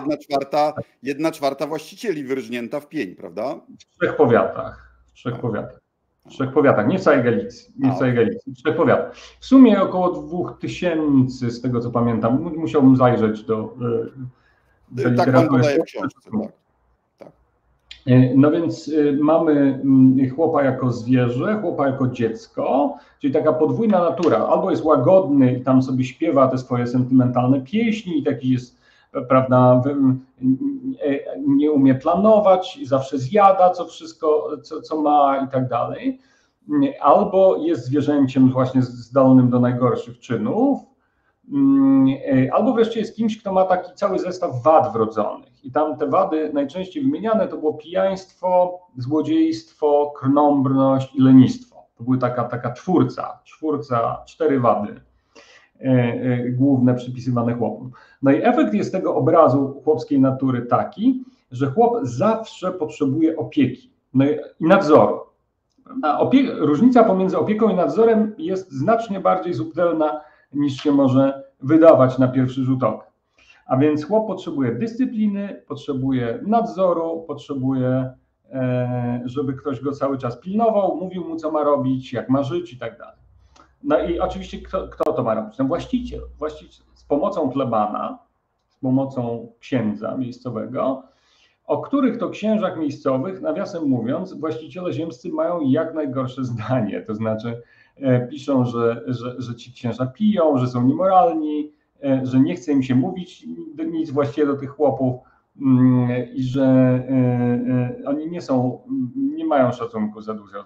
Speaker 1: 1/4 właścicieli wyrżnięta w pień, prawda?
Speaker 2: W 3 powiatach. W 3 powiatach, nie w całej Galicji, nie w całej Galicji, w 3 powiatach. W sumie około 2000, z tego co pamiętam, musiałbym zajrzeć do
Speaker 1: tak pan podaje w książce, tak.
Speaker 2: No więc mamy chłopa jako zwierzę, chłopa jako dziecko, czyli taka podwójna natura. Albo jest łagodny i tam sobie śpiewa te swoje sentymentalne pieśni i taki jest, prawda, nie umie planować, zawsze zjada co wszystko, co ma i tak dalej. Albo jest zwierzęciem właśnie zdolnym do najgorszych czynów, albo wreszcie jest kimś, kto ma taki cały zestaw wad wrodzonych. I tam te wady najczęściej wymieniane to było pijaństwo, złodziejstwo, krnąbrność i lenistwo. To były taka czwórca, 4 wady główne przypisywane chłopom. No i efekt jest tego obrazu chłopskiej natury taki, że chłop zawsze potrzebuje opieki i nadzoru. Różnica pomiędzy opieką i nadzorem jest znacznie bardziej subtelna niż się może wydawać na pierwszy rzut oka. A więc chłop potrzebuje dyscypliny, potrzebuje nadzoru, potrzebuje, żeby ktoś go cały czas pilnował, mówił mu, co ma robić, jak ma żyć i tak dalej. No i oczywiście kto to ma robić? No właściciel z pomocą plebana, z pomocą księdza miejscowego, o których to księżach miejscowych, nawiasem mówiąc, właściciele ziemscy mają jak najgorsze zdanie. To znaczy piszą, że ci księża piją, że są niemoralni, że nie chce im się mówić nic właściwie do tych chłopów i że oni nie mają szacunku za dużo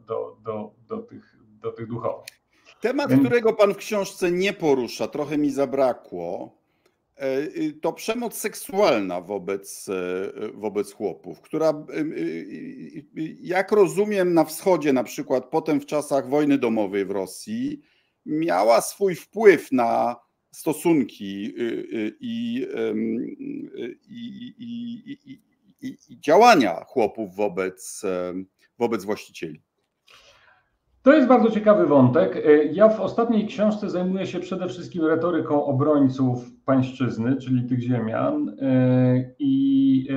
Speaker 2: do tych duchowych.
Speaker 1: Temat, którego pan w książce nie porusza, trochę mi zabrakło, to przemoc seksualna wobec chłopów, która, jak rozumiem, na wschodzie, na przykład potem w czasach wojny domowej w Rosji, miała swój wpływ na stosunki i działania chłopów wobec właścicieli.
Speaker 2: To jest bardzo ciekawy wątek. Ja w ostatniej książce zajmuję się przede wszystkim retoryką obrońców pańszczyzny, czyli tych ziemian, i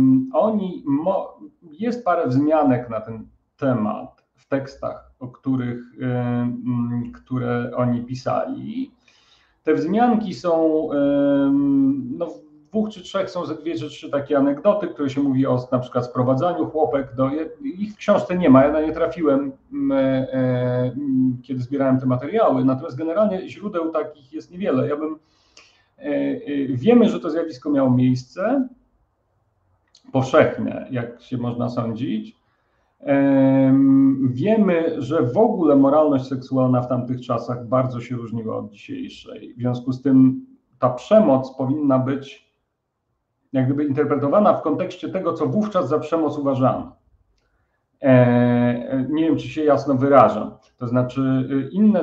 Speaker 2: jest parę wzmianek na ten temat w tekstach, które oni pisali. Te wzmianki są, w 2 czy 3 są ze 2 czy 3 takie anegdoty, które się mówi o na przykład sprowadzaniu chłopek ich w książce nie ma, ja na nie trafiłem, kiedy zbierałem te materiały, natomiast generalnie źródeł takich jest niewiele. Wiemy, że to zjawisko miało miejsce, powszechne, jak się można sądzić. Wiemy, że w ogóle moralność seksualna w tamtych czasach bardzo się różniła od dzisiejszej. W związku z tym ta przemoc powinna być jak gdyby interpretowana w kontekście tego, co wówczas za przemoc uważano. Nie wiem, czy się jasno wyrażam. To znaczy inne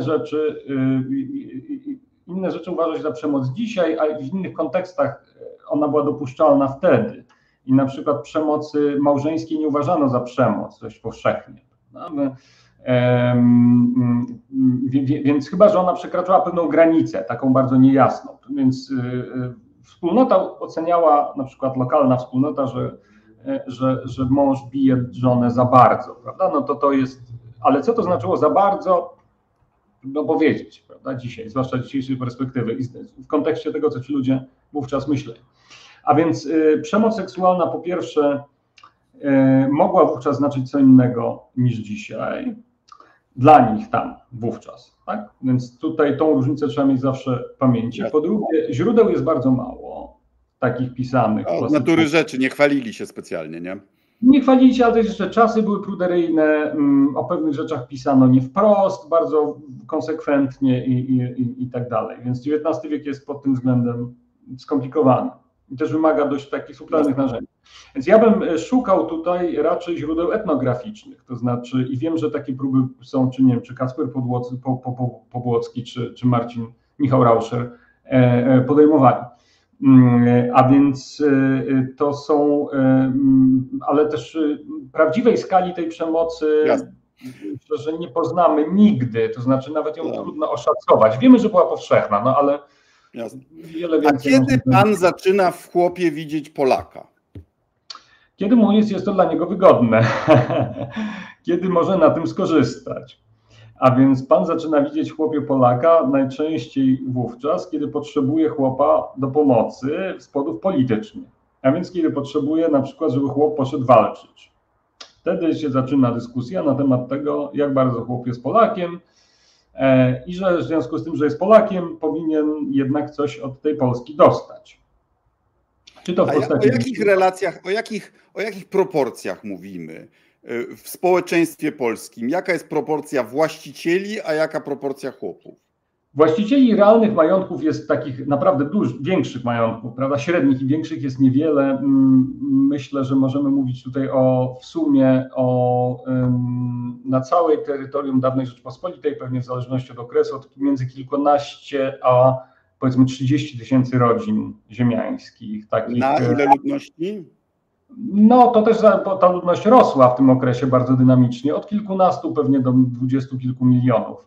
Speaker 2: rzeczy uważa się za przemoc dzisiaj, a w innych kontekstach ona była dopuszczalna wtedy. I na przykład przemocy małżeńskiej nie uważano za przemoc dość powszechnie. Więc chyba, że ona przekraczała pewną granicę, taką bardzo niejasną. Więc wspólnota oceniała, na przykład lokalna wspólnota, że mąż bije żonę za bardzo, prawda? No to jest, ale co to znaczyło za bardzo? No powiedzieć, prawda? Dzisiaj, zwłaszcza z dzisiejszej perspektywy i w kontekście tego, co ci ludzie wówczas myśleli. A więc przemoc seksualna po pierwsze mogła wówczas znaczyć co innego niż dzisiaj, dla nich tam wówczas, tak? Więc tutaj tą różnicę trzeba mieć zawsze w pamięci. Po drugie, źródeł jest bardzo mało, takich pisanych.
Speaker 1: Z natury rzeczy, nie chwalili się specjalnie, nie?
Speaker 2: Nie chwalili się, ale też jeszcze czasy były pruderyjne, o pewnych rzeczach pisano nie wprost, bardzo konsekwentnie i tak dalej. Więc XIX wiek jest pod tym względem skomplikowany i też wymaga dość takich subtelnych narzędzi. Więc ja bym szukał tutaj raczej źródeł etnograficznych, to znaczy i wiem, że takie próby są, czy nie wiem, czy Kacper Pobłocki, czy Marcin Michał Rauscher podejmowali. A więc to są, ale też prawdziwej skali tej przemocy, że nie poznamy nigdy, to znaczy nawet ją trudno oszacować. Wiemy, że była powszechna, no ale wiele więcej.
Speaker 1: A kiedy pan zaczyna w chłopie widzieć Polaka?
Speaker 2: Kiedy mu jest to dla niego wygodne, kiedy może na tym skorzystać. A więc pan zaczyna widzieć w chłopie Polaka najczęściej wówczas, kiedy potrzebuje chłopa do pomocy z powodów politycznych. A więc kiedy potrzebuje na przykład, żeby chłop poszedł walczyć. Wtedy się zaczyna dyskusja na temat tego, jak bardzo chłop jest Polakiem i że w związku z tym, że jest Polakiem, powinien jednak coś od tej Polski dostać. Czy to w postaci...
Speaker 1: O jakich relacjach, o jakich proporcjach mówimy w społeczeństwie polskim? Jaka jest proporcja właścicieli, a jaka proporcja chłopów?
Speaker 2: Właścicieli realnych majątków jest takich naprawdę większych majątków, prawda? Średnich i większych jest niewiele. Myślę, że możemy mówić tutaj w sumie na całej terytorium dawnej Rzeczpospolitej, pewnie w zależności od okresu, od między kilkanaście a powiedzmy 30 tysięcy rodzin ziemiańskich. Takich,
Speaker 1: na ile ludności?
Speaker 2: No to też bo ta ludność rosła w tym okresie bardzo dynamicznie, od kilkunastu pewnie do 20 kilku milionów.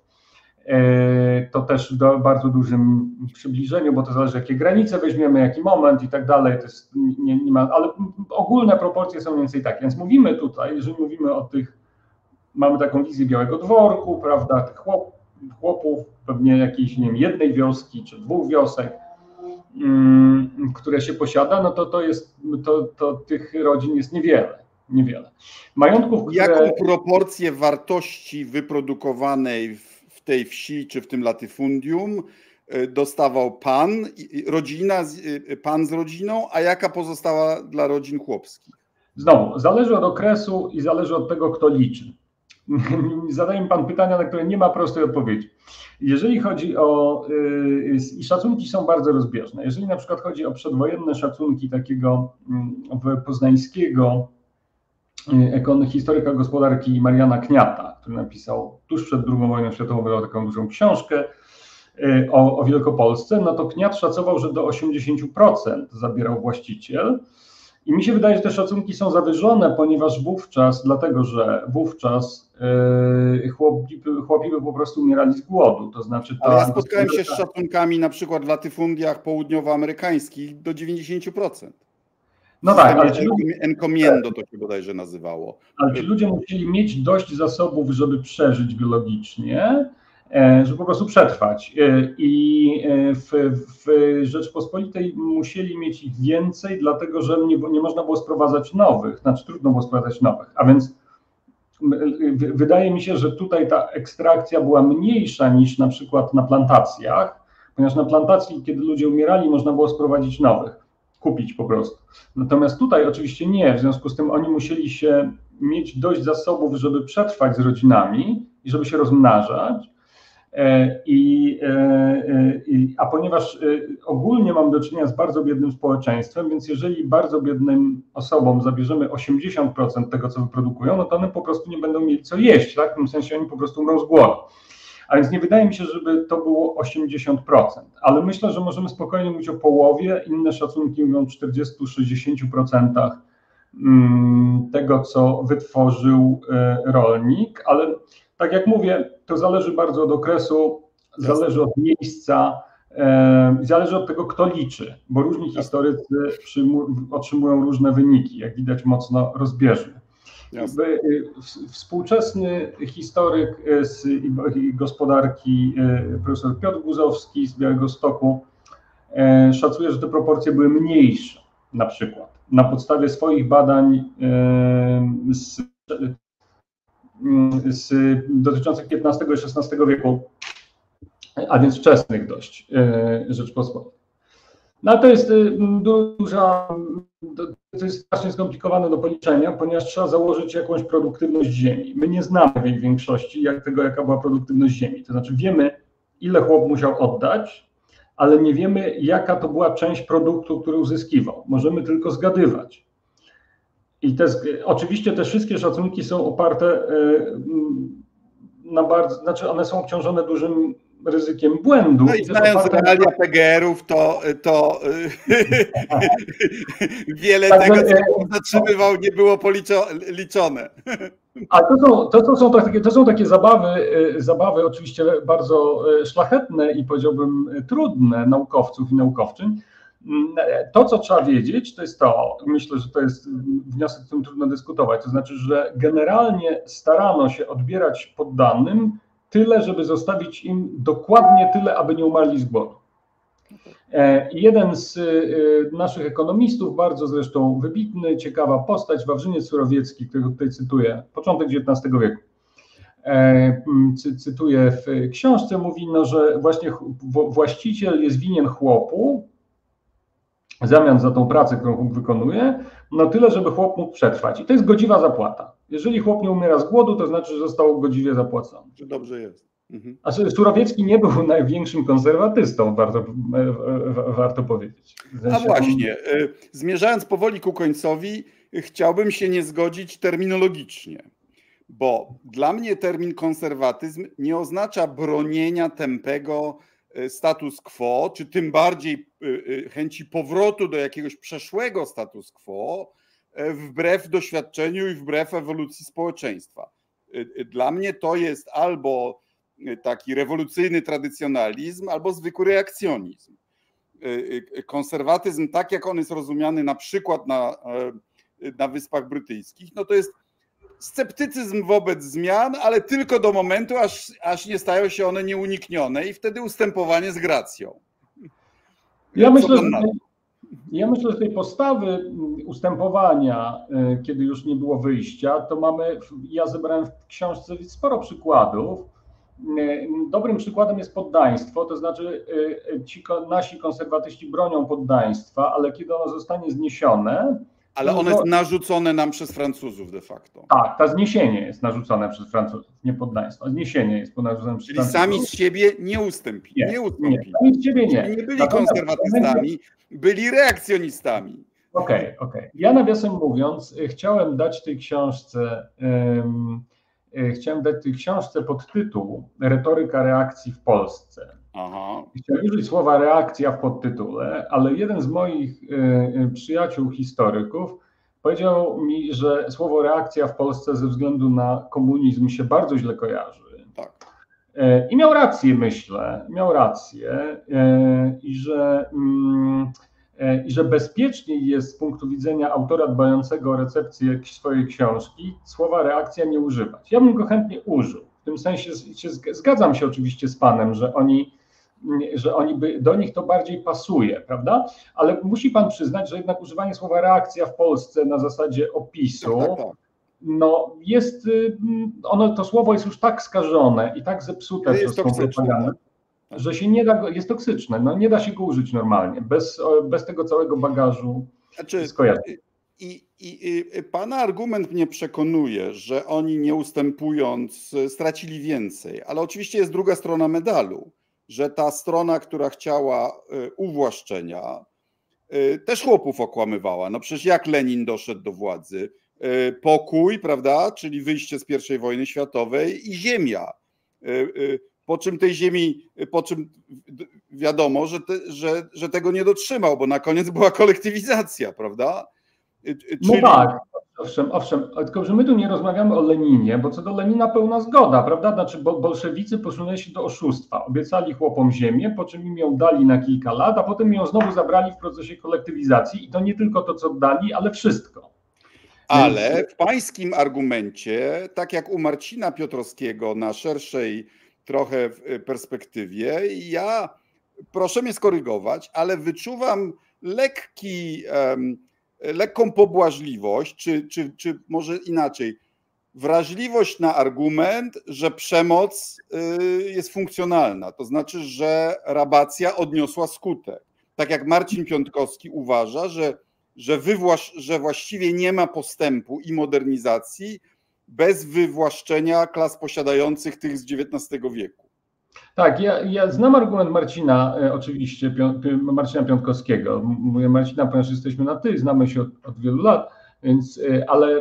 Speaker 2: To też w bardzo dużym przybliżeniu, bo to zależy, jakie granice weźmiemy, jaki moment i tak dalej. To jest, nie ma, ale ogólne proporcje są mniej więcej takie. Więc mówimy tutaj, jeżeli mówimy o tych, mamy taką wizję Białego Dworku, prawda, tych chłopów, pewnie jakiejś, nie wiem, jednej wioski czy dwóch wiosek, które się posiada, no to tych rodzin jest niewiele. Majątków, które...
Speaker 1: Jaką proporcję wartości wyprodukowanej w tej wsi czy w tym latyfundium dostawał pan, pan z rodziną, a jaka pozostała dla rodzin chłopskich?
Speaker 2: Znowu, zależy od okresu i zależy od tego, kto liczy. Zadaje mi pan pytania, na które nie ma prostej odpowiedzi. Jeżeli chodzi o... I szacunki są bardzo rozbieżne. Jeżeli na przykład chodzi o przedwojenne szacunki takiego poznańskiego historyka gospodarki Mariana Kniata, który napisał tuż przed II wojną światową, wydał taką dużą książkę o Wielkopolsce, no to Kniat szacował, że do 80% zabierał właściciel. I mi się wydaje, że te szacunki są zawyżone, ponieważ dlatego że wówczas chłopi by po prostu umierali z głodu. To znaczy
Speaker 1: ale ja spotkałem się z szacunkami na przykład w latyfundiach południowoamerykańskich do 90%.
Speaker 2: No tak, ale
Speaker 1: encomiendo to się bodajże nazywało.
Speaker 2: Ale ci ludzie musieli mieć dość zasobów, żeby przeżyć biologicznie, żeby po prostu przetrwać. I w Rzeczpospolitej musieli mieć ich więcej, dlatego że nie można było sprowadzać nowych, znaczy trudno było sprowadzać nowych. A więc wydaje mi się, że tutaj ta ekstrakcja była mniejsza niż na przykład na plantacjach, ponieważ na plantacji, kiedy ludzie umierali, można było sprowadzić nowych, kupić po prostu. Natomiast tutaj oczywiście nie, w związku z tym oni musieli mieć dość zasobów, żeby przetrwać z rodzinami i żeby się rozmnażać. A ponieważ ogólnie mamy do czynienia z bardzo biednym społeczeństwem, więc jeżeli bardzo biednym osobom zabierzemy 80% tego, co wyprodukują, no to one po prostu nie będą mieli co jeść, tak? W tym sensie oni po prostu umrą z głodu. A więc nie wydaje mi się, żeby to było 80%, ale myślę, że możemy spokojnie mówić o połowie, inne szacunki mówią o 40-60% tego, co wytworzył rolnik, ale tak jak mówię, to zależy bardzo od okresu, zależy od miejsca, zależy od tego, kto liczy, bo różni historycy otrzymują różne wyniki, jak widać mocno rozbieżne. Współczesny historyk i gospodarki profesor Piotr Guzowski z Białegostoku szacuje, że te proporcje były mniejsze, na przykład na podstawie swoich badań dotyczących XV i XVI wieku, a więc wczesnych dość Rzeczpospolitej. No to jest to jest strasznie skomplikowane do policzenia, ponieważ trzeba założyć jakąś produktywność ziemi. My nie znamy w jej większości jaka była produktywność ziemi. To znaczy wiemy, ile chłop musiał oddać, ale nie wiemy, jaka to była część produktu, który uzyskiwał. Możemy tylko zgadywać. I oczywiście te wszystkie szacunki są oparte na znaczy one są obciążone dużym ryzykiem błędu.
Speaker 1: No i znając realia PGR-ów, to wiele tego, co zatrzymywał, nie było liczone.
Speaker 2: A to są takie zabawy oczywiście bardzo szlachetne i powiedziałbym trudne naukowców i naukowczyń, To, co trzeba wiedzieć, to jest to, myślę, że to jest wniosek, z którym trudno dyskutować, to znaczy, że generalnie starano się odbierać poddanym tyle, żeby zostawić im dokładnie tyle, aby nie umarli z głodu. Jeden z naszych ekonomistów, bardzo zresztą wybitny, ciekawa postać, Wawrzyniec Surowiecki, którego tutaj cytuję, początek XIX wieku, cytuję w książce, mówi, no, że właśnie właściciel jest winien chłopu w zamian za tą pracę, którą chłop wykonuje, no tyle, żeby chłop mógł przetrwać. I to jest godziwa zapłata. Jeżeli chłop nie umiera z głodu, to znaczy, że został godziwie zapłacony.
Speaker 1: Dobrze jest.
Speaker 2: A Surowiecki nie był największym konserwatystą, warto powiedzieć.
Speaker 1: A właśnie, zmierzając powoli ku końcowi, chciałbym się nie zgodzić terminologicznie, bo dla mnie termin konserwatyzm nie oznacza bronienia tępego status quo, czy tym bardziej chęci powrotu do jakiegoś przeszłego status quo, wbrew doświadczeniu i wbrew ewolucji społeczeństwa. Dla mnie to jest albo taki rewolucyjny tradycjonalizm, albo zwykły reakcjonizm. Konserwatyzm, tak jak on jest rozumiany na przykład na Wyspach Brytyjskich, no to jest sceptycyzm wobec zmian, ale tylko do momentu, aż nie stają się one nieuniknione i wtedy ustępowanie z gracją.
Speaker 2: Ja myślę, że tej postawy ustępowania, kiedy już nie było wyjścia, to ja zebrałem w książce sporo przykładów. Dobrym przykładem jest poddaństwo, to znaczy nasi konserwatyści bronią poddaństwa, ale kiedy ono zostanie zniesione...
Speaker 1: Ale ono jest narzucone nam przez Francuzów de facto.
Speaker 2: Tak, to zniesienie jest narzucone przez Francuzów, nie poddaństwo. Zniesienie jest narzucone przez Francuzów.
Speaker 1: Czyli sami z siebie nie ustąpili.
Speaker 2: Nie, sami z siebie nie.
Speaker 1: Nie byli konserwatystami, byli reakcjonistami.
Speaker 2: Okej. Ja nawiasem mówiąc chciałem dać tej książce podtytuł Retoryka reakcji w Polsce.
Speaker 1: Aha.
Speaker 2: Chciałem użyć słowa reakcja w podtytule, ale jeden z moich przyjaciół historyków powiedział mi, że słowo reakcja w Polsce ze względu na komunizm się bardzo źle kojarzy.
Speaker 1: Tak.
Speaker 2: I miał rację, myślę, i że bezpieczniej jest z punktu widzenia autora dbającego o recepcję swojej książki słowa reakcja nie używać. Ja bym go chętnie użył. W tym sensie zgadzam się oczywiście z panem, że do nich to bardziej pasuje, prawda? Ale musi pan przyznać, że jednak używanie słowa reakcja w Polsce na zasadzie opisu,
Speaker 1: tak.
Speaker 2: no to słowo jest już tak skażone i tak zepsute przez tą propagandę, że się nie da, jest toksyczne, no nie da się go użyć normalnie, bez tego całego bagażu skojarzeń.
Speaker 1: I pana argument mnie przekonuje, że oni nie ustępując stracili więcej, ale oczywiście jest druga strona medalu, że ta strona, która chciała uwłaszczenia, też chłopów okłamywała. No przecież jak Lenin doszedł do władzy? Pokój, prawda, czyli wyjście z I wojny światowej i ziemia. Po czym wiadomo, że tego nie dotrzymał, bo na koniec była kolektywizacja, prawda?
Speaker 2: No tak, owszem, tylko że my tu nie rozmawiamy o Leninie, bo co do Lenina pełna zgoda, prawda? Znaczy bolszewicy posunęli się do oszustwa, obiecali chłopom ziemię, po czym im ją dali na kilka lat, a potem ją znowu zabrali w procesie kolektywizacji i to nie tylko to, co dali, ale wszystko.
Speaker 1: Ale w pańskim argumencie, tak jak u Marcina Piotrowskiego na szerszej trochę perspektywie, ja, proszę mnie skorygować, ale wyczuwam lekką pobłażliwość, czy może inaczej, wrażliwość na argument, że przemoc jest funkcjonalna, to znaczy, że rabacja odniosła skutek. Tak jak Marcin Piątkowski uważa, że właściwie nie ma postępu i modernizacji bez wywłaszczenia klas posiadających tych z XIX wieku.
Speaker 2: Tak, ja znam argument Marcina, oczywiście, Marcina Piątkowskiego. Mówię Marcina, ponieważ jesteśmy na ty, znamy się od wielu lat, więc, ale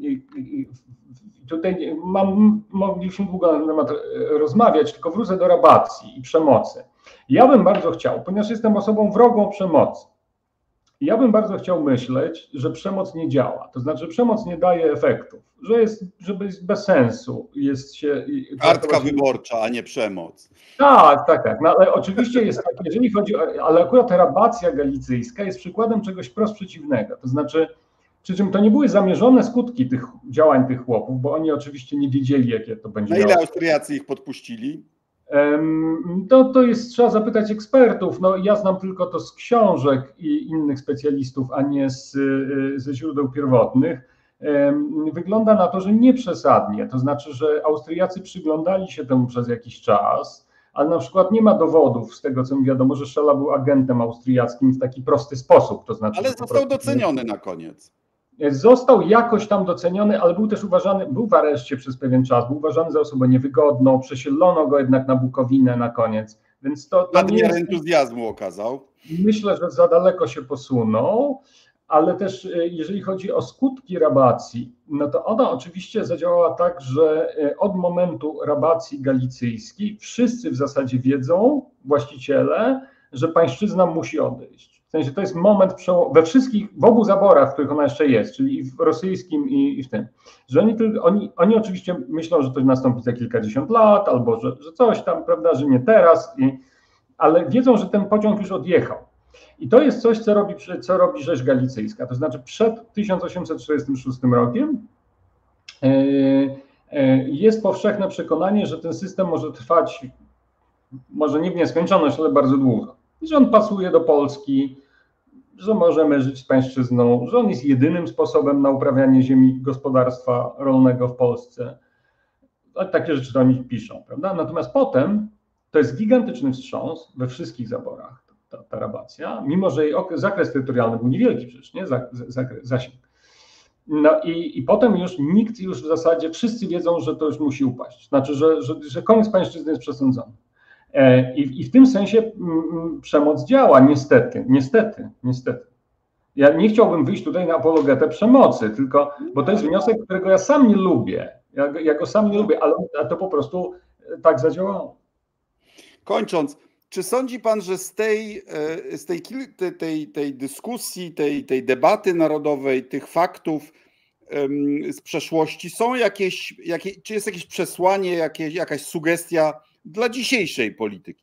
Speaker 2: tutaj mogliśmy długo na ten temat rozmawiać, tylko wrócę do rabacji i przemocy. Ja bym bardzo chciał, ponieważ jestem osobą wrogą przemocy, Ja bym bardzo chciał myśleć, że przemoc nie działa, to znaczy, że przemoc nie daje efektów, żeby jest bez sensu jest się
Speaker 1: Kartka wyborcza, a nie przemoc.
Speaker 2: Tak. No, ale oczywiście jest tak, jeżeli chodzi o, ale akurat rabacja galicyjska jest przykładem czegoś wprost przeciwnego, to znaczy, przy czym to nie były zamierzone skutki tych działań tych chłopów, bo oni oczywiście nie wiedzieli, jakie to będzie
Speaker 1: miało. Na ile Austriacy ich podpuścili?
Speaker 2: To jest, trzeba zapytać ekspertów. No, ja znam tylko to z książek i innych specjalistów, a nie ze źródeł pierwotnych. Wygląda na to, że nie przesadnie. To znaczy, że Austriacy przyglądali się temu przez jakiś czas, ale na przykład nie ma dowodów z tego, co mi wiadomo, że Szela był agentem austriackim w taki prosty sposób. To znaczy,
Speaker 1: ale został doceniony na koniec.
Speaker 2: Został jakoś tam doceniony, ale był też uważany, był w areszcie przez pewien czas, był uważany za osobę niewygodną, przesielono go jednak na Bukowinę na koniec. Więc to
Speaker 1: nadmiar entuzjazmu okazał.
Speaker 2: Myślę, że za daleko się posunął, ale też jeżeli chodzi o skutki rabacji, no to ona oczywiście zadziałała tak, że od momentu rabacji galicyjskiej wszyscy w zasadzie wiedzą, właściciele, że pańszczyzna musi odejść. W sensie to jest moment we wszystkich, w obu zaborach, w których ona jeszcze jest, czyli i w rosyjskim i w tym, że oni oczywiście myślą, że to nastąpi za kilkadziesiąt lat, albo że coś tam, prawda, że nie teraz, ale wiedzą, że ten pociąg już odjechał. I to jest coś, co robi rzeź galicyjska, to znaczy przed 1846 rokiem jest powszechne przekonanie, że ten system może trwać, może nie w nieskończoność, ale bardzo długo. I że on pasuje do Polski, że możemy żyć z pańszczyzną, że on jest jedynym sposobem na uprawianie ziemi gospodarstwa rolnego w Polsce. Takie rzeczy to oni piszą, prawda? Natomiast potem to jest gigantyczny wstrząs we wszystkich zaborach, ta rabacja, mimo że jej zakres terytorialny był niewielki przecież, nie? Zasięg. No i potem nikt już w zasadzie, wszyscy wiedzą, że to już musi upaść. Znaczy, że koniec pańszczyzny jest przesądzony. I w tym sensie przemoc działa, niestety. Ja nie chciałbym wyjść tutaj na apologetę przemocy, tylko, bo to jest wniosek, którego ja sam nie lubię. Ja go sam nie lubię, ale to po prostu tak zadziałało.
Speaker 1: Kończąc, czy sądzi pan, że z tej dyskusji, tej debaty narodowej, tych faktów z przeszłości są czy jest jakieś przesłanie, jakaś sugestia dla dzisiejszej polityki?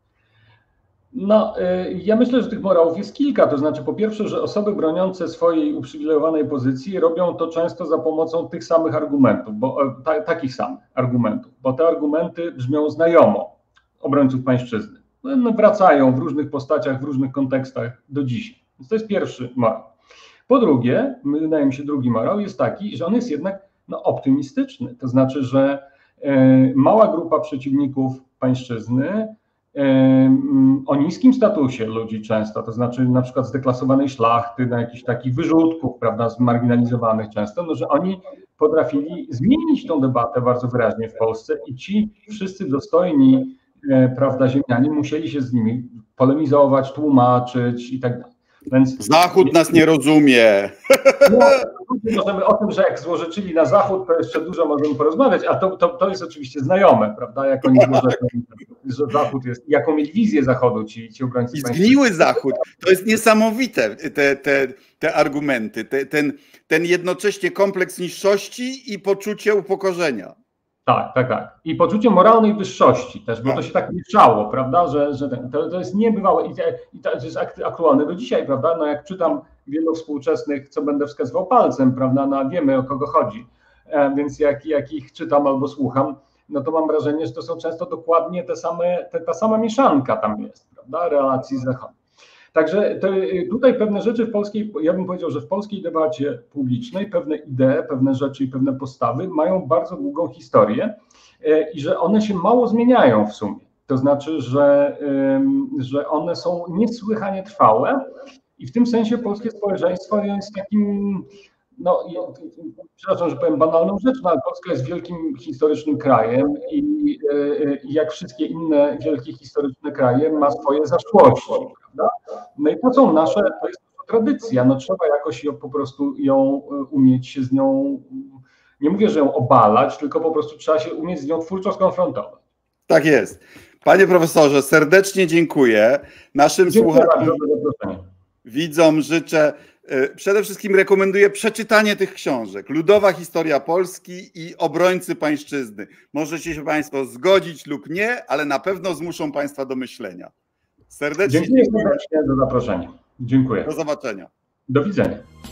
Speaker 2: No, ja myślę, że tych morałów jest kilka. To znaczy, po pierwsze, że osoby broniące swojej uprzywilejowanej pozycji robią to często za pomocą tych samych argumentów, takich samych argumentów, bo te argumenty brzmią znajomo obrońców pańszczyzny. No, wracają w różnych postaciach, w różnych kontekstach do dzisiaj. Więc to jest pierwszy morał. Po drugie, wydaje mi się, drugi morał jest taki, że on jest jednak optymistyczny. To znaczy, że mała grupa przeciwników pańszczyzny o niskim statusie ludzi często, to znaczy na przykład zdeklasowanej szlachty, na jakichś takich wyrzutków, prawda, zmarginalizowanych często, że oni potrafili zmienić tą debatę bardzo wyraźnie w Polsce i ci wszyscy dostojni, prawda, ziemianie musieli się z nimi polemizować, tłumaczyć i tak dalej. Więc
Speaker 1: Zachód nas nie rozumie.
Speaker 2: No, możemy o tym, że jak złorzeczyli na Zachód, to jeszcze dużo możemy porozmawiać, a to jest oczywiście znajome, prawda, jak oni złorzeczyli, że Zachód jest, jaką mieli wizję Zachodu ci obrońcy.
Speaker 1: I zgniły Zachód. To jest niesamowite, te argumenty, ten jednocześnie kompleks niższości i poczucie upokorzenia.
Speaker 2: Tak. I poczucie moralnej wyższości też, bo to się tak mieszało, prawda, to jest niebywałe i to jest aktualne do dzisiaj, prawda, no jak czytam wielu współczesnych, co będę wskazywał palcem, prawda, no wiemy o kogo chodzi, więc jak ich czytam albo słucham, no to mam wrażenie, że to są często dokładnie ta sama mieszanka tam jest, prawda, relacji z Zachodem. Także tutaj pewne rzeczy w polskiej, ja bym powiedział, że w polskiej debacie publicznej pewne idee, pewne rzeczy i pewne postawy mają bardzo długą historię i że one się mało zmieniają w sumie. To znaczy, że one są niesłychanie trwałe i w tym sensie polskie społeczeństwo jest takim, przepraszam, że powiem banalną rzecz, ale Polska jest wielkim historycznym krajem i jak wszystkie inne wielkie historyczne kraje ma swoje zaszłości, prawda? No i to są nasze, to jest tradycja, trzeba jakoś po prostu ją umieć się z nią, nie mówię, że ją obalać, tylko po prostu trzeba się umieć z nią twórczo skonfrontować.
Speaker 1: Tak jest. Panie profesorze, serdecznie dziękuję. Naszym słuchaczom widzom życzę, przede wszystkim rekomenduję przeczytanie tych książek. Ludowa historia Polski i Obrońcy Pańszczyzny. Możecie się Państwo zgodzić lub nie, ale na pewno zmuszą Państwa do myślenia. Serdecznie
Speaker 2: dziękuję serdecznie za zaproszenie. Dziękuję.
Speaker 1: Do zobaczenia.
Speaker 2: Do widzenia.